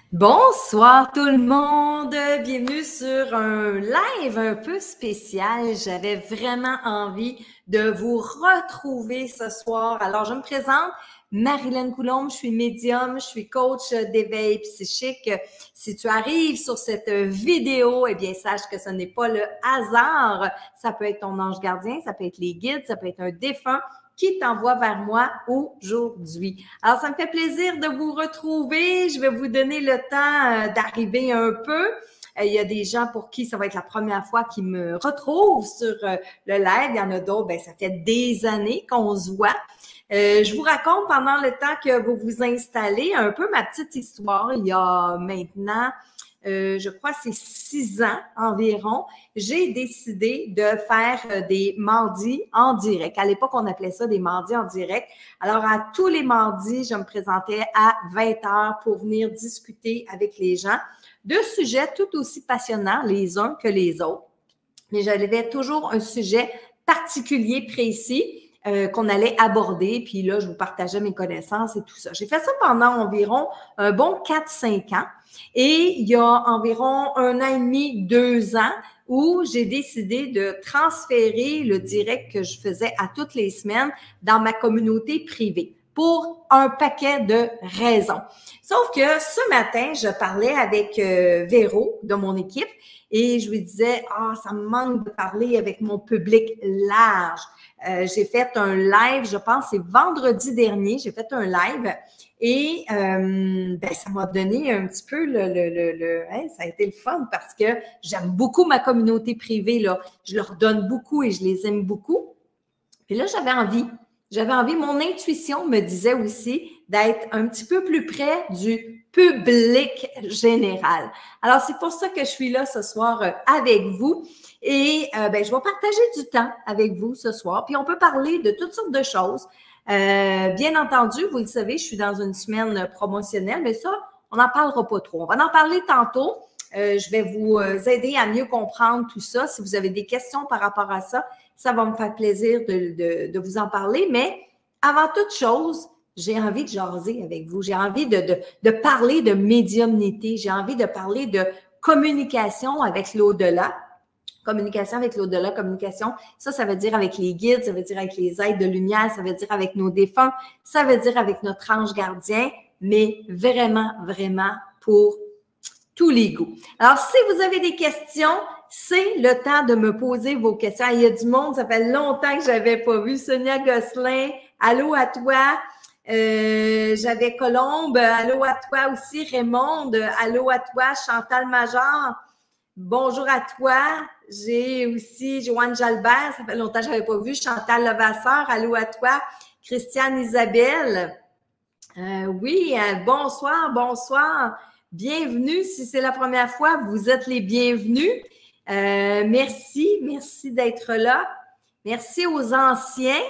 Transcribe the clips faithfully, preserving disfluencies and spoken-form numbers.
Bonsoir tout le monde, bienvenue sur un live un peu spécial. J'avais vraiment envie de vous retrouver ce soir. Alors, je me présente, Marilyn Coulombe, je suis médium, je suis coach d'éveil psychique. Si tu arrives sur cette vidéo, eh bien, sache que ce n'est pas le hasard. Ça peut être ton ange gardien, ça peut être les guides, ça peut être un défunt qui t'envoie vers moi aujourd'hui. Alors, ça me fait plaisir de vous retrouver. Je vais vous donner le temps d'arriver un peu. Il y a des gens pour qui ça va être la première fois qu'ils me retrouvent sur le live. Il y en a d'autres, ben ça fait des années qu'on se voit. Euh, je vous raconte pendant le temps que vous vous installez un peu ma petite histoire. Il y a maintenant, euh, je crois, c'est six ans environ, j'ai décidé de faire des mardis en direct. À l'époque, on appelait ça des mardis en direct. Alors, à tous les mardis, je me présentais à vingt heures pour venir discuter avec les gens de sujets tout aussi passionnants les uns que les autres. Mais j'avais toujours un sujet particulier, précis, Euh, qu'on allait aborder, puis là, je vous partageais mes connaissances et tout ça. J'ai fait ça pendant environ un bon quatre cinq ans et il y a environ un an et demi, deux ans où j'ai décidé de transférer le direct que je faisais à toutes les semaines dans ma communauté privée pour un paquet de raisons. Sauf que ce matin, je parlais avec euh, Véro de mon équipe et je lui disais « Ah, ça me manque de parler avec mon public large ». Euh, j'ai fait un live, je pense, c'est vendredi dernier, j'ai fait un live et euh, ben, ça m'a donné un petit peu le, le, le, le hein, ça a été le fun parce que j'aime beaucoup ma communauté privée, là. Je leur donne beaucoup et je les aime beaucoup. Puis là, j'avais envie, j'avais envie, mon intuition me disait aussi d'être un petit peu plus près du public général. Alors, c'est pour ça que je suis là ce soir euh, avec vous. Et euh, ben, je vais partager du temps avec vous ce soir. Puis on peut parler de toutes sortes de choses. Euh, bien entendu, vous le savez, je suis dans une semaine promotionnelle, mais ça, on n'en parlera pas trop. On va en parler tantôt. Euh, je vais vous aider à mieux comprendre tout ça. Si vous avez des questions par rapport à ça, ça va me faire plaisir de, de, de vous en parler. Mais avant toute chose, j'ai envie de jaser avec vous. J'ai envie de, de, de parler de médiumnité. J'ai envie de parler de communication avec l'au-delà. Communication avec l'au-delà, communication, ça, ça veut dire avec les guides, ça veut dire avec les êtres de lumière, ça veut dire avec nos défunts, ça veut dire avec notre ange gardien, mais vraiment, vraiment pour tous les goûts. Alors, si vous avez des questions, c'est le temps de me poser vos questions. Il y a du monde, ça fait longtemps que je n'avais pas vu. Sonia Gosselin, allô à toi. Euh, j'avais Colombe, allô à toi aussi. Raymond, allô à toi. Chantal Major, bonjour à toi. J'ai aussi Joanne Jalbert, ça fait longtemps que je n'avais pas vu. Chantal Levasseur, allô à toi. Christiane Isabelle, euh, oui, euh, bonsoir, bonsoir. Bienvenue. Si c'est la première fois, vous êtes les bienvenus. Euh, merci, merci d'être là. Merci aux anciens.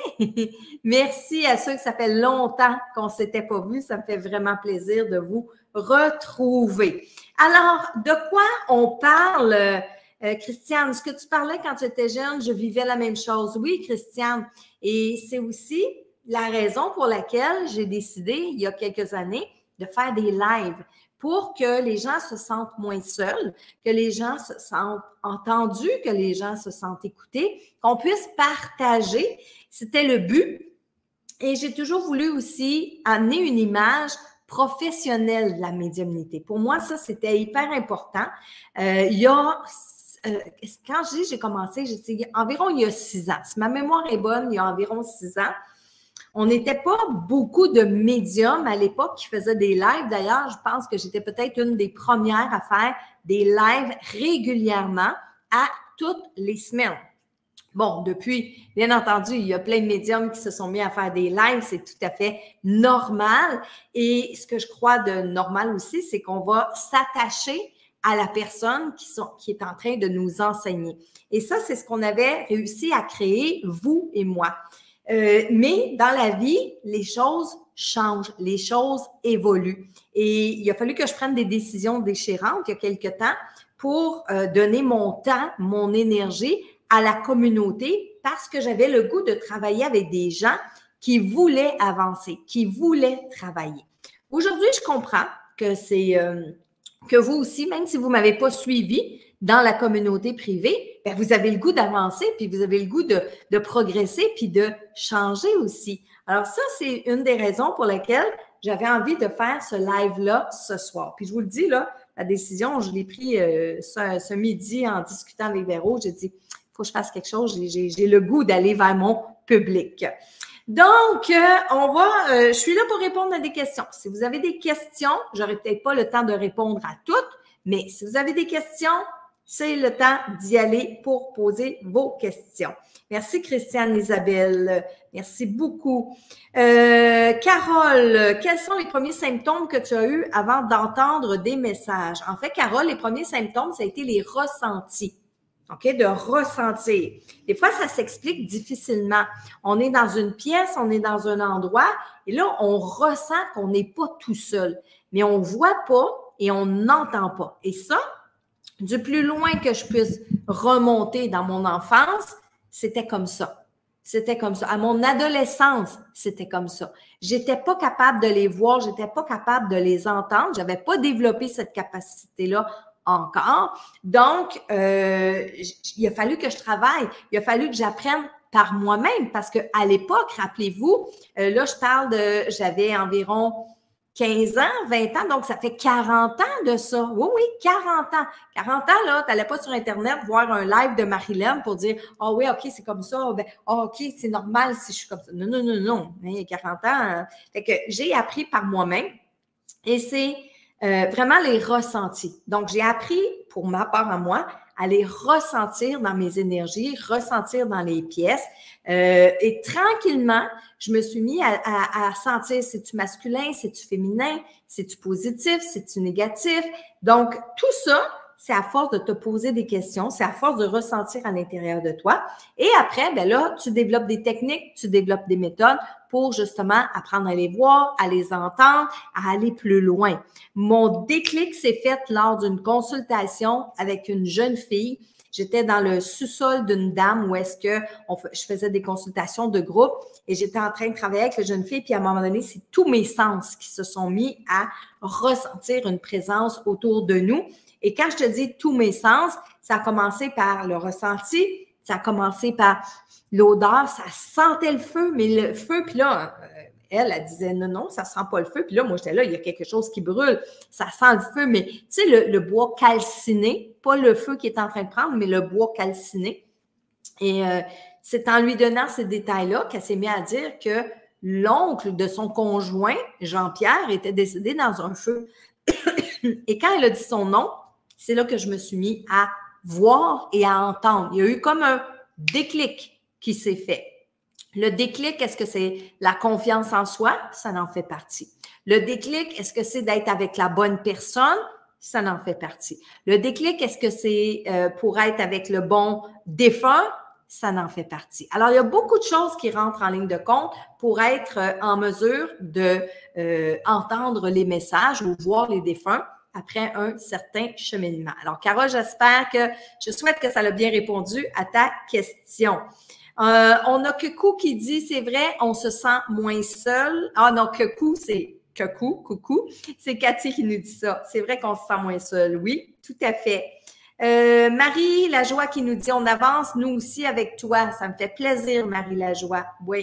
Merci à ceux que ça fait longtemps qu'on ne s'était pas vus. Ça me fait vraiment plaisir de vous retrouver. Alors, de quoi on parle, euh, Christiane? Ce que tu parlais quand tu étais jeune, je vivais la même chose. Oui, Christiane. Et c'est aussi la raison pour laquelle j'ai décidé, il y a quelques années, de faire des lives pour que les gens se sentent moins seuls, que les gens se sentent entendus, que les gens se sentent écoutés, qu'on puisse partager. C'était le but. Et j'ai toujours voulu aussi amener une image professionnelle de la médiumnité. Pour moi, ça, c'était hyper important. Euh, il y a, euh, quand j'ai, j'ai commencé, j'ai, environ il y a six ans. Si ma mémoire est bonne, il y a environ six ans. On n'était pas beaucoup de médiums à l'époque qui faisaient des lives. D'ailleurs, je pense que j'étais peut-être une des premières à faire des lives régulièrement à toutes les semaines. Bon, depuis, bien entendu, il y a plein de médiums qui se sont mis à faire des lives, c'est tout à fait normal. Et ce que je crois de normal aussi, c'est qu'on va s'attacher à la personne qui, sont, qui est en train de nous enseigner. Et ça, c'est ce qu'on avait réussi à créer, vous et moi. Euh, mais dans la vie, les choses changent, les choses évoluent. Et il a fallu que je prenne des décisions déchirantes il y a quelque temps pour euh, donner mon temps, mon énergie à la communauté parce que j'avais le goût de travailler avec des gens qui voulaient avancer, qui voulaient travailler. Aujourd'hui, je comprends que c'est euh, que vous aussi, même si vous ne m'avez pas suivi dans la communauté privée, bien, vous avez le goût d'avancer, puis vous avez le goût de, de progresser, puis de changer aussi. Alors ça, c'est une des raisons pour lesquelles j'avais envie de faire ce live-là ce soir. Puis je vous le dis, là, la décision, je l'ai prise euh, ce, ce midi en discutant avec Véro. J'ai dit, il faut que je fasse quelque chose. J'ai le goût d'aller vers mon public. Donc, euh, on va, euh, je suis là pour répondre à des questions. Si vous avez des questions, j'aurai peut-être pas le temps de répondre à toutes, mais si vous avez des questions, c'est le temps d'y aller pour poser vos questions. Merci, Christiane Isabelle. Merci beaucoup. Euh, Carole, quels sont les premiers symptômes que tu as eus avant d'entendre des messages? En fait, Carole, les premiers symptômes, ça a été les ressentis. OK? De ressentir. Des fois, ça s'explique difficilement. On est dans une pièce, on est dans un endroit, et là, on ressent qu'on n'est pas tout seul. Mais on ne voit pas et on n'entend pas. Et ça, du plus loin que je puisse remonter dans mon enfance, c'était comme ça. C'était comme ça. À mon adolescence, c'était comme ça. J'étais pas capable de les voir, j'étais pas capable de les entendre. J'avais pas développé cette capacité-là encore. Donc, euh, il a fallu que je travaille. Il a fallu que j'apprenne par moi-même parce qu'à l'époque, rappelez-vous, euh, là, je parle de, j'avais environ quinze ans, vingt ans, donc ça fait quarante ans de ça. Oui, oui, quarante ans. quarante ans, là, tu n'allais pas sur Internet voir un live de Marilyn pour dire « Ah oui, OK, c'est comme ça. Ben, oh, OK, c'est normal si je suis comme ça. » Non, non, non, non. Il y a quarante ans. Hein. Fait que j'ai appris par moi-même et c'est euh, vraiment les ressentis. Donc, j'ai appris, pour ma part à moi, à les ressentir dans mes énergies, ressentir dans les pièces. Euh, et tranquillement, je me suis mis à, à, à sentir c'est-tu masculin, c'est-tu féminin, c'est-tu positif, c'est-tu négatif. Donc, tout ça, c'est à force de te poser des questions, c'est à force de ressentir à l'intérieur de toi. Et après, ben là, tu développes des techniques, tu développes des méthodes pour justement apprendre à les voir, à les entendre, à aller plus loin. Mon déclic s'est fait lors d'une consultation avec une jeune fille. J'étais dans le sous-sol d'une dame où est-ce que on, je faisais des consultations de groupe et j'étais en train de travailler avec la jeune fille. Puis à un moment donné, c'est tous mes sens qui se sont mis à ressentir une présence autour de nous. Et quand je te dis tous mes sens, ça a commencé par le ressenti, ça a commencé par l'odeur, ça sentait le feu, mais le feu, puis là, elle, elle disait non, non, ça sent pas le feu. Puis là, moi, j'étais là, il y a quelque chose qui brûle, ça sent le feu, mais tu sais, le, le bois calciné, pas le feu qui est en train de prendre, mais le bois calciné. Et euh, c'est en lui donnant ces détails-là qu'elle s'est mise à dire que l'oncle de son conjoint, Jean-Pierre, était décédé dans un feu. Et quand elle a dit son nom, c'est là que je me suis mis à voir et à entendre. Il y a eu comme un déclic qui s'est fait. Le déclic, est-ce que c'est la confiance en soi? Ça en fait partie. Le déclic, est-ce que c'est d'être avec la bonne personne? Ça en fait partie. Le déclic, est-ce que c'est euh, pour être avec le bon défunt? Ça en fait partie. Alors, il y a beaucoup de choses qui rentrent en ligne de compte pour être euh, en mesure de euh, entendre les messages ou voir les défunts après un certain cheminement. Alors, Carole, j'espère que, je souhaite que ça a bien répondu à ta question. Euh, on a Coucou qui dit, c'est vrai, on se sent moins seul. Ah non, Coucou, c'est Coucou, coucou. C'est Cathy qui nous dit ça. C'est vrai qu'on se sent moins seul. Oui, tout à fait. Euh, Marie Lajoie qui nous dit, on avance nous aussi avec toi. Ça me fait plaisir, Marie Lajoie. Oui.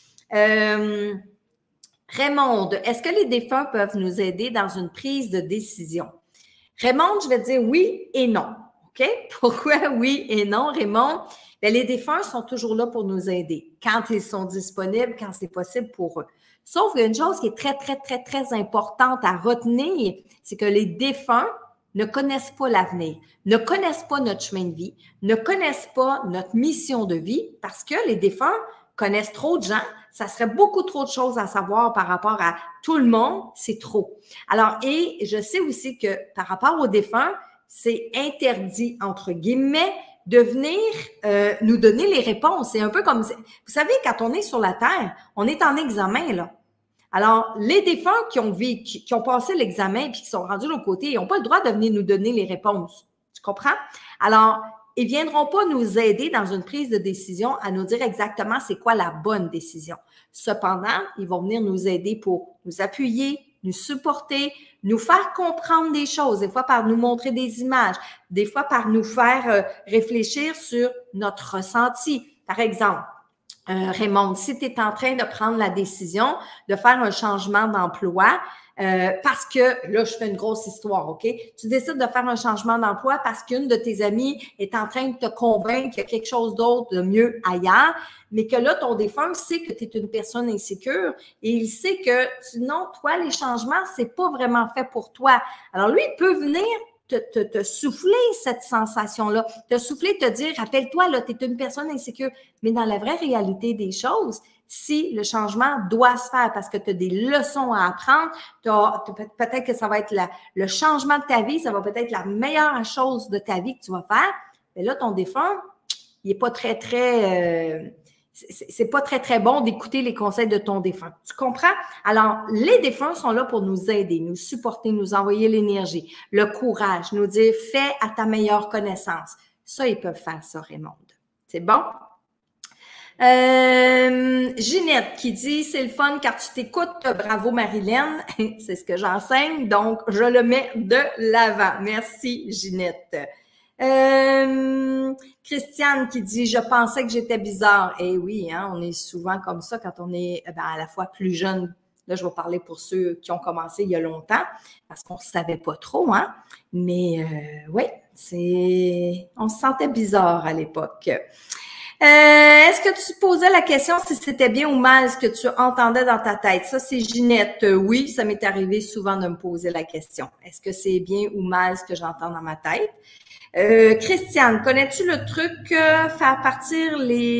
Euh, Raymond, est-ce que les défunts peuvent nous aider dans une prise de décision? Raymond, je vais te dire oui et non. OK? Pourquoi oui et non, Raymond? Bien, les défunts sont toujours là pour nous aider quand ils sont disponibles, quand c'est possible pour eux. Sauf qu'il y a une chose qui est très, très, très, très importante à retenir, c'est que les défunts ne connaissent pas l'avenir, ne connaissent pas notre chemin de vie, ne connaissent pas notre mission de vie parce que les défunts connaissent trop de gens. Ça serait beaucoup trop de choses à savoir par rapport à tout le monde, c'est trop. Alors, et je sais aussi que par rapport aux défunts, c'est interdit, entre guillemets, de venir euh, nous donner les réponses. C'est un peu comme, vous savez, quand on est sur la Terre, on est en examen, là. Alors, les défunts qui ont vécu, qui ont passé l'examen puis qui sont rendus de l'autre côté, ils n'ont pas le droit de venir nous donner les réponses. Tu comprends? Alors, ils ne viendront pas nous aider dans une prise de décision à nous dire exactement c'est quoi la bonne décision. Cependant, ils vont venir nous aider pour nous appuyer, nous supporter, nous faire comprendre des choses, des fois par nous montrer des images, des fois par nous faire euh, réfléchir sur notre ressenti. Par exemple, euh, Raymond, si tu es en train de prendre la décision de faire un changement d'emploi, Euh, parce que, là, je fais une grosse histoire, OK? Tu décides de faire un changement d'emploi parce qu'une de tes amies est en train de te convaincre qu'il y a quelque chose d'autre de mieux ailleurs, mais que là, ton défunt sait que tu es une personne insécure et il sait que, non, toi, les changements, c'est pas vraiment fait pour toi. Alors, lui, il peut venir te, te, te souffler cette sensation-là, te souffler, te dire, rappelle-toi, là, tu es une personne insécure. Mais dans la vraie réalité des choses, si le changement doit se faire parce que tu as des leçons à apprendre, peut-être que ça va être la, le changement de ta vie, ça va peut-être être la meilleure chose de ta vie que tu vas faire, mais là, ton défunt, il n'est pas très, très... Euh, c'est pas très, très bon d'écouter les conseils de ton défunt. Tu comprends? Alors, les défunts sont là pour nous aider, nous supporter, nous envoyer l'énergie, le courage, nous dire « fais à ta meilleure connaissance ». Ça, ils peuvent faire ça, Raymond. C'est bon? Euh, Ginette qui dit « c'est le fun car tu t'écoutes, bravo Marilyn ». C'est ce que j'enseigne, donc je le mets de l'avant. Merci Ginette. Euh, Christiane qui dit « je pensais que j'étais bizarre ». Eh oui, hein, on est souvent comme ça quand on est ben, à la fois plus jeune. Là, je vais parler pour ceux qui ont commencé il y a longtemps parce qu'on ne savait pas trop, hein. Mais euh, oui, c'est, on se sentait bizarre à l'époque. Euh, est-ce que tu posais la question si c'était bien ou mal ce que tu entendais dans ta tête? Ça, c'est Ginette. Oui, ça m'est arrivé souvent de me poser la question. Est-ce que c'est bien ou mal ce que j'entends dans ma tête? Euh, Christiane, connais-tu le truc euh, faire partir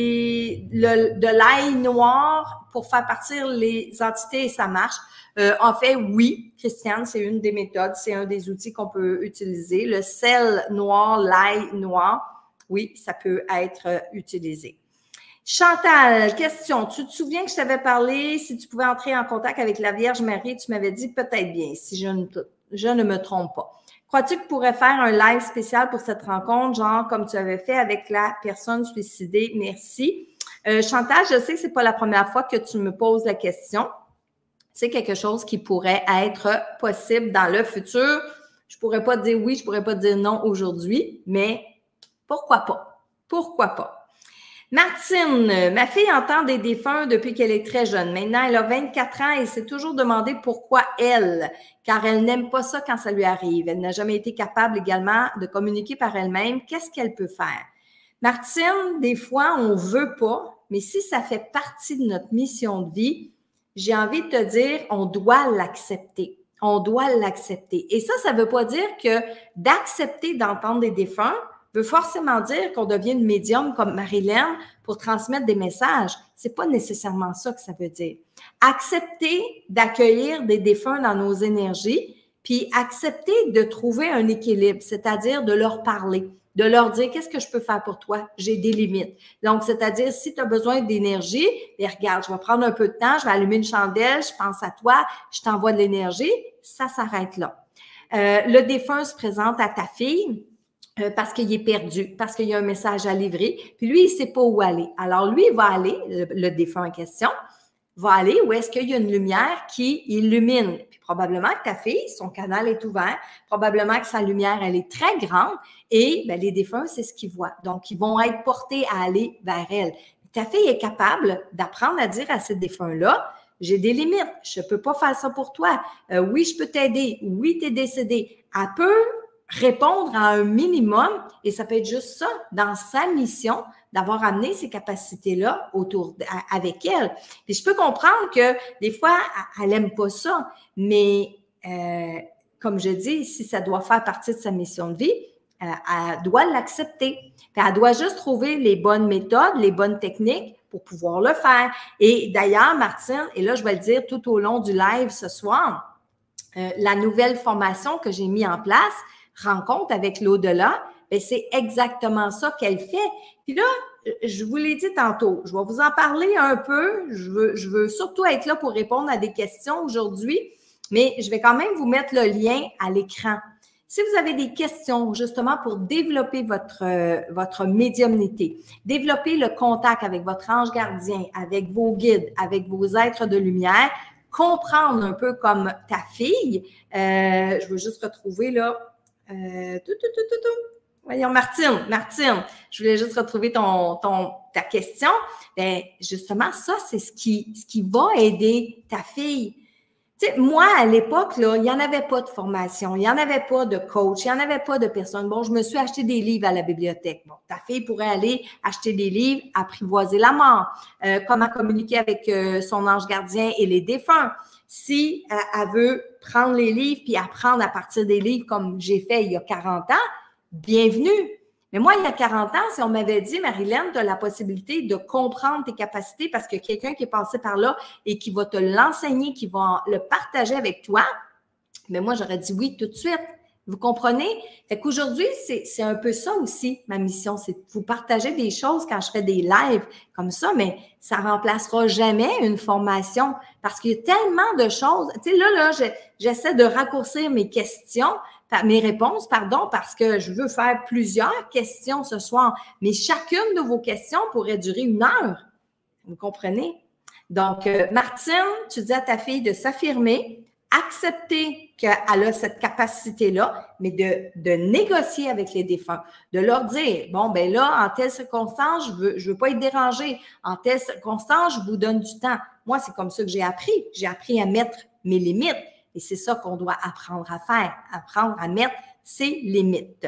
les le, de l'ail noir pour faire partir les entités et ça marche? Euh, en fait, oui, Christiane, c'est une des méthodes, c'est un des outils qu'on peut utiliser. Le sel noir, l'ail noir. Oui, ça peut être utilisé. Chantal, question. Tu te souviens que je t'avais parlé, si tu pouvais entrer en contact avec la Vierge Marie, tu m'avais dit peut-être bien, si je ne, je ne me trompe pas. Crois-tu que tu pourrais faire un live spécial pour cette rencontre, genre comme tu avais fait avec la personne suicidée? Merci. Euh, Chantal, je sais que c'est pas la première fois que tu me poses la question. C'est quelque chose qui pourrait être possible dans le futur. Je pourrais pas te dire oui, je pourrais pas te dire non aujourd'hui, mais pourquoi pas? Pourquoi pas? Martine, ma fille entend des défunts depuis qu'elle est très jeune. Maintenant, elle a vingt-quatre ans et s'est toujours demandé pourquoi elle, car elle n'aime pas ça quand ça lui arrive. Elle n'a jamais été capable également de communiquer par elle-même. Qu'est-ce qu'elle peut faire? Martine, des fois, on veut pas, mais si ça fait partie de notre mission de vie, j'ai envie de te dire, on doit l'accepter. On doit l'accepter. Et ça, ça ne veut pas dire que d'accepter d'entendre des défunts veut forcément dire qu'on devient une médium comme Marilyn pour transmettre des messages. C'est pas nécessairement ça que ça veut dire. Accepter d'accueillir des défunts dans nos énergies, puis accepter de trouver un équilibre, c'est-à-dire de leur parler, de leur dire qu'est-ce que je peux faire pour toi, j'ai des limites. Donc, c'est-à-dire si tu as besoin d'énergie, bien regarde, je vais prendre un peu de temps, je vais allumer une chandelle, je pense à toi, je t'envoie de l'énergie, ça s'arrête là. Euh, le défunt se présente à ta fille, Euh, parce qu'il est perdu, parce qu'il y a un message à livrer, puis lui, il ne sait pas où aller. Alors, lui, il va aller, le, le défunt en question, va aller où est-ce qu'il y a une lumière qui illumine. Puis probablement que ta fille, son canal est ouvert, probablement que sa lumière, elle est très grande, et bien, les défunts, c'est ce qu'ils voient. Donc, ils vont être portés à aller vers elle. Ta fille est capable d'apprendre à dire à ces défunts-là, j'ai des limites, je ne peux pas faire ça pour toi. Euh, oui, je peux t'aider. Oui, tu es décédé. Elle peut répondre à un minimum, et ça peut être juste ça, dans sa mission, d'avoir amené ces capacités-là autour de, avec elle. Puis je peux comprendre que des fois, elle n'aime pas ça, mais euh, comme je dis, si ça doit faire partie de sa mission de vie, euh, elle doit l'accepter. Puis elle doit juste trouver les bonnes méthodes, les bonnes techniques pour pouvoir le faire. Et d'ailleurs, Martine, et là, je vais le dire tout au long du live ce soir, euh, la nouvelle formation que j'ai mise en place, Rencontre avec l'au-delà, bien, c'est exactement ça qu'elle fait. Puis là, je vous l'ai dit tantôt, je vais vous en parler un peu. Je veux, je veux surtout être là pour répondre à des questions aujourd'hui, mais je vais quand même vous mettre le lien à l'écran. Si vous avez des questions justement pour développer votre, euh, votre médiumnité, développer le contact avec votre ange gardien, avec vos guides, avec vos êtres de lumière, comprendre un peu comme ta fille. Euh, je veux juste retrouver là. Euh, tout, tout, tout, tout, tout. Voyons, Martine, Martine, je voulais juste retrouver ton, ton, ta question. Bien, justement, ça, c'est ce qui, ce qui va aider ta fille. Tu sais, moi, à l'époque, là, il n'y en avait pas de formation, il n'y en avait pas de coach, il n'y en avait pas de personne. Bon, je me suis acheté des livres à la bibliothèque. Bon, ta fille pourrait aller acheter des livres, apprivoiser la mort, euh, comment communiquer avec euh, son ange gardien et les défunts. Si euh, elle veut prendre les livres puis apprendre à partir des livres comme j'ai fait il y a quarante ans, bienvenue. Mais moi, il y a quarante ans, si on m'avait dit, Marilyn, tu as la possibilité de comprendre tes capacités parce que quelqu'un qui est passé par là et qui va te l'enseigner, qui va le partager avec toi, mais moi, j'aurais dit oui tout de suite. Vous comprenez? Fait qu'aujourd'hui, c'est, c'est un peu ça aussi, ma mission, c'est de vous partager des choses quand je fais des lives comme ça, mais ça ne remplacera jamais une formation parce qu'il y a tellement de choses. Tu sais, là, là, je, j'essaie de raccourcir mes questions, mes réponses, pardon, parce que je veux faire plusieurs questions ce soir, mais chacune de vos questions pourrait durer une heure. Vous comprenez? Donc, euh, Martine, tu dis à ta fille de s'affirmer, accepter qu'elle a cette capacité-là, mais de, de négocier avec les défunts, de leur dire, bon, ben là, en telle circonstance, je veux, je veux pas être dérangée. En telle circonstance, je vous donne du temps. Moi, c'est comme ça que j'ai appris. J'ai appris à mettre mes limites. Et c'est ça qu'on doit apprendre à faire, apprendre à mettre ses limites.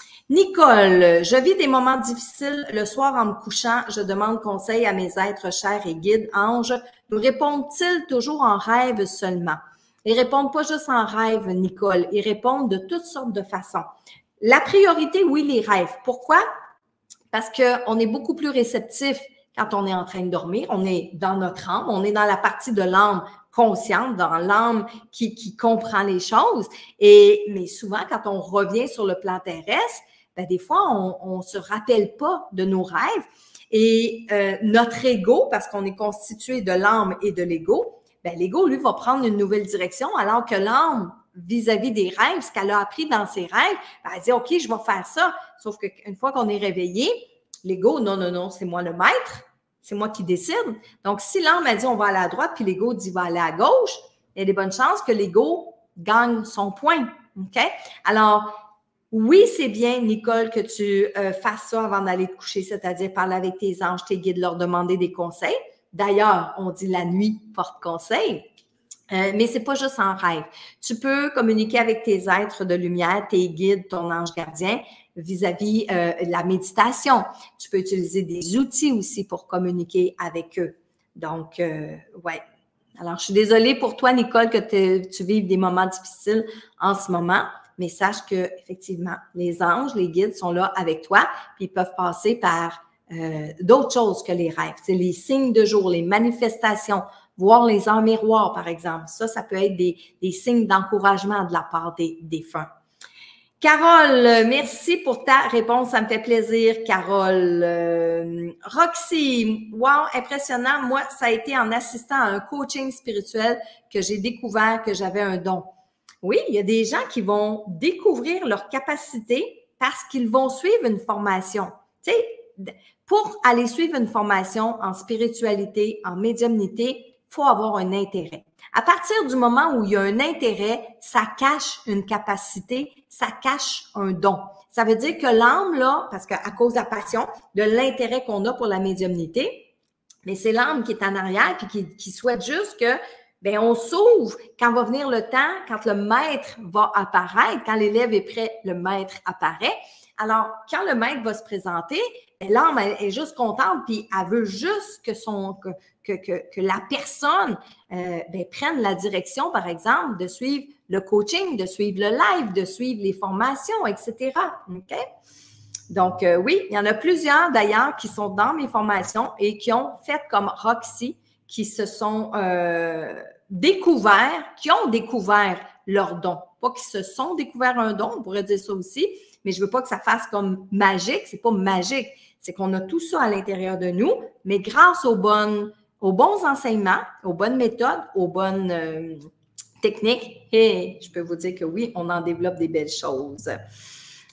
Nicole, je vis des moments difficiles. Le soir en me couchant, je demande conseil à mes êtres chers et guides, anges. Nous répondent-ils toujours en rêve seulement? Ils répondent pas juste en rêve, Nicole. Ils répondent de toutes sortes de façons. La priorité, oui, les rêves. Pourquoi? Parce qu'on est beaucoup plus réceptif quand on est en train de dormir. On est dans notre âme, on est dans la partie de l'âme consciente, dans l'âme qui, qui comprend les choses. Et, mais souvent, quand on revient sur le plan terrestre, ben, des fois, on ne se rappelle pas de nos rêves. Et euh, notre ego, parce qu'on est constitué de l'âme et de l'ego, ben, l'ego, lui, va prendre une nouvelle direction, alors que l'âme, vis-à-vis des rêves, ce qu'elle a appris dans ses rêves, ben, elle dit, OK, je vais faire ça. Sauf qu'une fois qu'on est réveillé, l'ego, non, non, non, c'est moi le maître. C'est moi qui décide. Donc, si l'âme a dit on va aller à droite, puis l'ego dit va aller à gauche, il y a des bonnes chances que l'ego gagne son point. OK? Alors, oui, c'est bien, Nicole, que tu euh, fasses ça avant d'aller te coucher, c'est-à-dire parler avec tes anges, tes guides, leur demander des conseils. D'ailleurs, on dit la nuit porte conseil. Euh, mais c'est pas juste en rêve. Tu peux communiquer avec tes êtres de lumière, tes guides, ton ange gardien, vis-à-vis euh, la méditation. Tu peux utiliser des outils aussi pour communiquer avec eux. Donc, euh, ouais. Alors, je suis désolée pour toi, Nicole, que te, tu vives des moments difficiles en ce moment, mais sache que effectivement, les anges, les guides sont là avec toi, puis ils peuvent passer par euh, d'autres choses que les rêves. C'est les signes de jour, les manifestations, voir les heures miroirs, par exemple. Ça, ça peut être des, des signes d'encouragement de la part des défunts. Carole, merci pour ta réponse. Ça me fait plaisir, Carole. Euh, Roxy, wow, impressionnant. Moi, ça a été en assistant à un coaching spirituel que j'ai découvert que j'avais un don. Oui, il y a des gens qui vont découvrir leur capacité parce qu'ils vont suivre une formation. Tu sais, pour aller suivre une formation en spiritualité, en médiumnité, il faut avoir un intérêt. À partir du moment où il y a un intérêt, ça cache une capacité, ça cache un don. Ça veut dire que l'âme, là, parce qu'à cause de la passion, de l'intérêt qu'on a pour la médiumnité, mais c'est l'âme qui est en arrière puis qui, qui souhaite juste que, ben, on s'ouvre quand va venir le temps, quand le maître va apparaître, quand l'élève est prêt, le maître apparaît. Alors, quand le maître va se présenter, l'âme est juste contente, puis elle veut juste que son que, que, que, que la personne euh, ben, prenne la direction, par exemple, de suivre le coaching, de suivre le live, de suivre les formations, et cetera. OK? Donc, euh, oui, il y en a plusieurs d'ailleurs qui sont dans mes formations et qui ont fait comme Roxy, qui se sont euh, découverts, qui ont découvert leur don. Pas qu'ils se sont découverts un don, on pourrait dire ça aussi, mais je veux pas que ça fasse comme magique, c'est pas magique. C'est qu'on a tout ça à l'intérieur de nous, mais grâce aux bonnes, aux bons enseignements, aux bonnes méthodes, aux bonnes euh, techniques, et je peux vous dire que oui, on en développe des belles choses.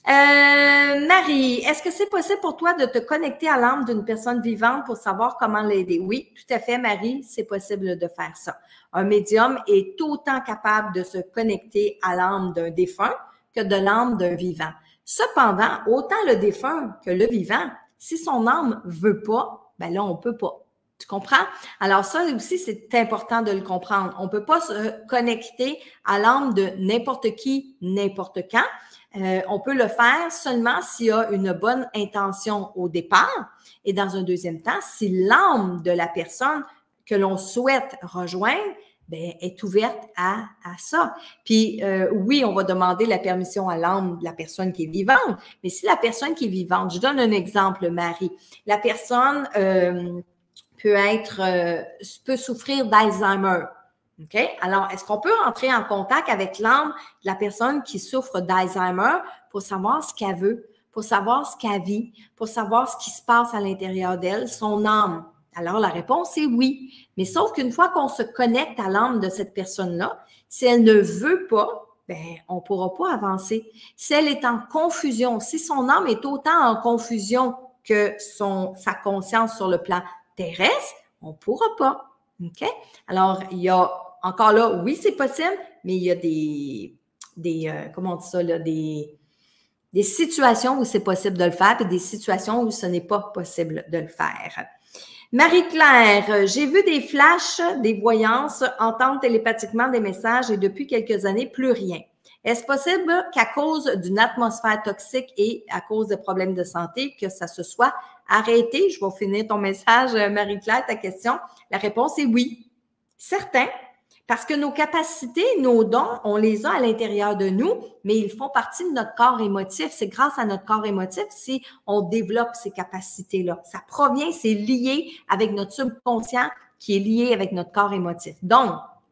Euh, Marie, est-ce que c'est possible pour toi de te connecter à l'âme d'une personne vivante pour savoir comment l'aider? Oui, tout à fait, Marie, c'est possible de faire ça. Un médium est autant capable de se connecter à l'âme d'un défunt que de l'âme d'un vivant. Cependant, autant le défunt que le vivant, si son âme veut pas, ben là, on peut pas. Tu comprends? Alors ça aussi, c'est important de le comprendre. On peut pas se connecter à l'âme de n'importe qui, n'importe quand. Euh, on peut le faire seulement s'il y a une bonne intention au départ et dans un deuxième temps, si l'âme de la personne que l'on souhaite rejoindre ben, est ouverte à, à ça. Puis euh, oui, on va demander la permission à l'âme de la personne qui est vivante, mais si la personne qui est vivante, je donne un exemple, Marie, la personne euh, peut être, euh, peut souffrir d'Alzheimer. OK? Alors, est-ce qu'on peut entrer en contact avec l'âme de la personne qui souffre d'Alzheimer pour savoir ce qu'elle veut, pour savoir ce qu'elle vit, pour savoir ce qui se passe à l'intérieur d'elle, son âme? Alors, la réponse est oui. Mais sauf qu'une fois qu'on se connecte à l'âme de cette personne-là, si elle ne veut pas, ben, on ne pourra pas avancer. Si elle est en confusion, si son âme est autant en confusion que son, sa conscience sur le plan terrestre, on ne pourra pas. OK? Alors, il y a encore là, oui, c'est possible, mais il y a des, des euh, comment on dit ça, là, des, des situations où c'est possible de le faire et des situations où ce n'est pas possible de le faire. Marie-Claire, j'ai vu des flashs, des voyances, entendre télépathiquement des messages et depuis quelques années, plus rien. Est-ce possible qu'à cause d'une atmosphère toxique et à cause de problèmes de santé, que ça se soit arrêté? Je vais finir ton message, Marie-Claire, ta question. La réponse est oui. Certain, parce que nos capacités, nos dons, on les a à l'intérieur de nous, mais ils font partie de notre corps émotif. C'est grâce à notre corps émotif si on développe ces capacités-là. Ça provient, c'est lié avec notre subconscient qui est lié avec notre corps émotif. Donc,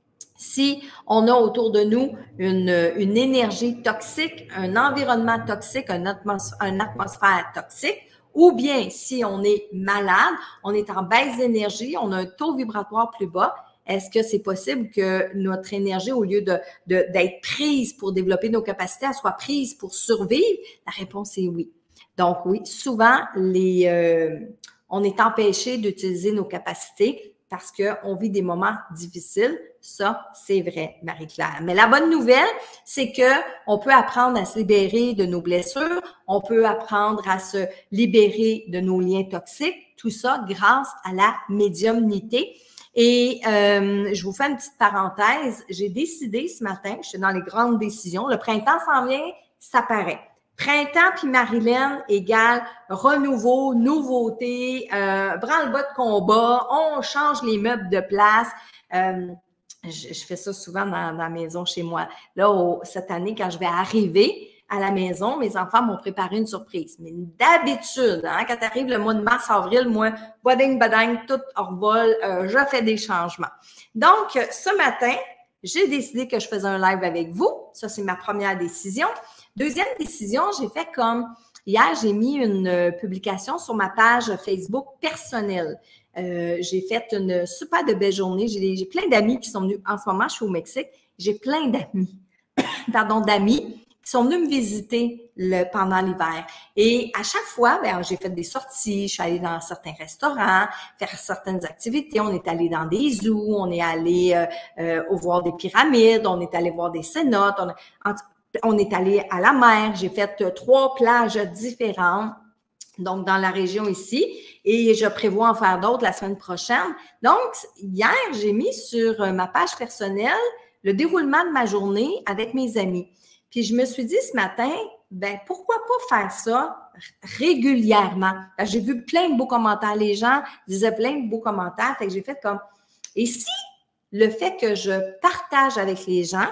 si on a autour de nous une, une énergie toxique, un environnement toxique, une atmosphère, une atmosphère toxique, ou bien si on est malade, on est en baisse d'énergie, on a un taux vibratoire plus bas, est-ce que c'est possible que notre énergie, au lieu de, de, d'être prise pour développer nos capacités, elle soit prise pour survivre? La réponse est oui. Donc oui, souvent, les, euh, on est empêché d'utiliser nos capacités parce qu'on vit des moments difficiles. Ça, c'est vrai, Marie-Claire. Mais la bonne nouvelle, c'est que on peut apprendre à se libérer de nos blessures, on peut apprendre à se libérer de nos liens toxiques, tout ça grâce à la médiumnité. Et euh, je vous fais une petite parenthèse. J'ai décidé ce matin, je suis dans les grandes décisions, le printemps s'en vient, ça paraît. Printemps puis Marilyn égale renouveau, nouveauté, euh, branle-bas de combat, on change les meubles de place. Euh, je, je fais ça souvent dans, dans la maison chez moi. Là, au, cette année, quand je vais arriver à la maison, mes enfants m'ont préparé une surprise. Mais d'habitude, hein, quand arrive le mois de mars, avril, moi, bading, bading, tout hors vol, euh, je fais des changements. Donc, ce matin, j'ai décidé que je faisais un live avec vous. Ça, c'est ma première décision. Deuxième décision, j'ai fait comme hier, j'ai mis une publication sur ma page Facebook personnelle. Euh, j'ai fait une super de belle journée. J'ai, j'ai plein d'amis qui sont venus. En ce moment, je suis au Mexique. J'ai plein d'amis, pardon, d'amis qui sont venus me visiter le, pendant l'hiver. Et à chaque fois, ben, j'ai fait des sorties, je suis allée dans certains restaurants, faire certaines activités. On est allé dans des zoos, on est allé euh, euh, voir des pyramides, on est allé voir des cénotes. On, en, on est allé à la mer. J'ai fait euh, trois plages différentes, donc dans la région ici. Et je prévois en faire d'autres la semaine prochaine. Donc, hier, j'ai mis sur euh, ma page personnelle le déroulement de ma journée avec mes amis. Puis je me suis dit ce matin, ben pourquoi pas faire ça régulièrement? J'ai vu plein de beaux commentaires, les gens disaient plein de beaux commentaires, fait que j'ai fait comme, et si le fait que je partage avec les gens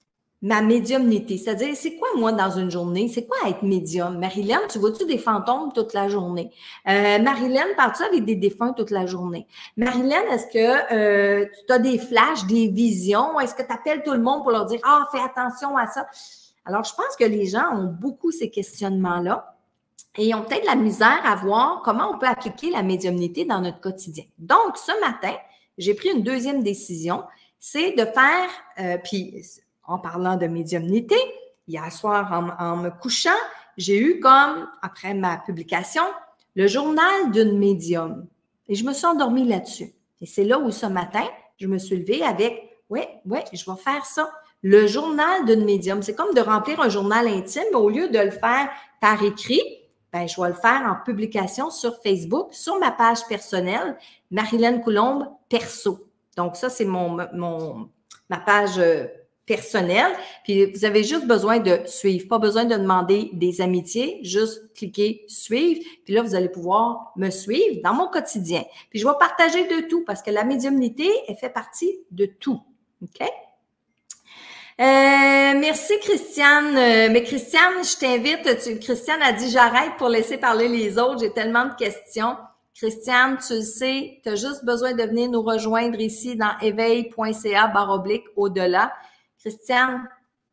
ma médiumnité, c'est-à-dire, c'est quoi moi dans une journée? C'est quoi être médium? Marilyn, tu vois-tu des fantômes toute la journée? Euh, Marilyn, parles-tu avec des défunts toute la journée? Marilyn, est-ce que euh, tu as des flashs, des visions? Est-ce que tu appelles tout le monde pour leur dire, ah, fais attention à ça? Alors, je pense que les gens ont beaucoup ces questionnements-là et ont peut-être la misère à voir comment on peut appliquer la médiumnité dans notre quotidien. Donc, ce matin, j'ai pris une deuxième décision, c'est de faire, euh, puis en parlant de médiumnité, hier soir, en, en me couchant, j'ai eu comme, après ma publication, le journal d'une médium. Et je me suis endormie là-dessus. Et c'est là où ce matin, je me suis levée avec, ouais, ouais, je vais faire ça. Le journal d'une médium. C'est comme de remplir un journal intime, mais au lieu de le faire par écrit, ben, je vais le faire en publication sur Facebook, sur ma page personnelle, Marilyn Coulombe Perso. Donc, ça, c'est mon, mon, ma page personnelle. Puis, vous avez juste besoin de suivre. Pas besoin de demander des amitiés. Juste cliquer suivre. Puis là, vous allez pouvoir me suivre dans mon quotidien. Puis, je vais partager de tout parce que la médiumnité, elle fait partie de tout. OK? Euh, merci Christiane. Euh, mais Christiane, je t'invite. Tu, Christiane a dit j'arrête pour laisser parler les autres. J'ai tellement de questions. Christiane, tu le sais, tu as juste besoin de venir nous rejoindre ici dans éveil.ca barre oblique au-delà. Christiane,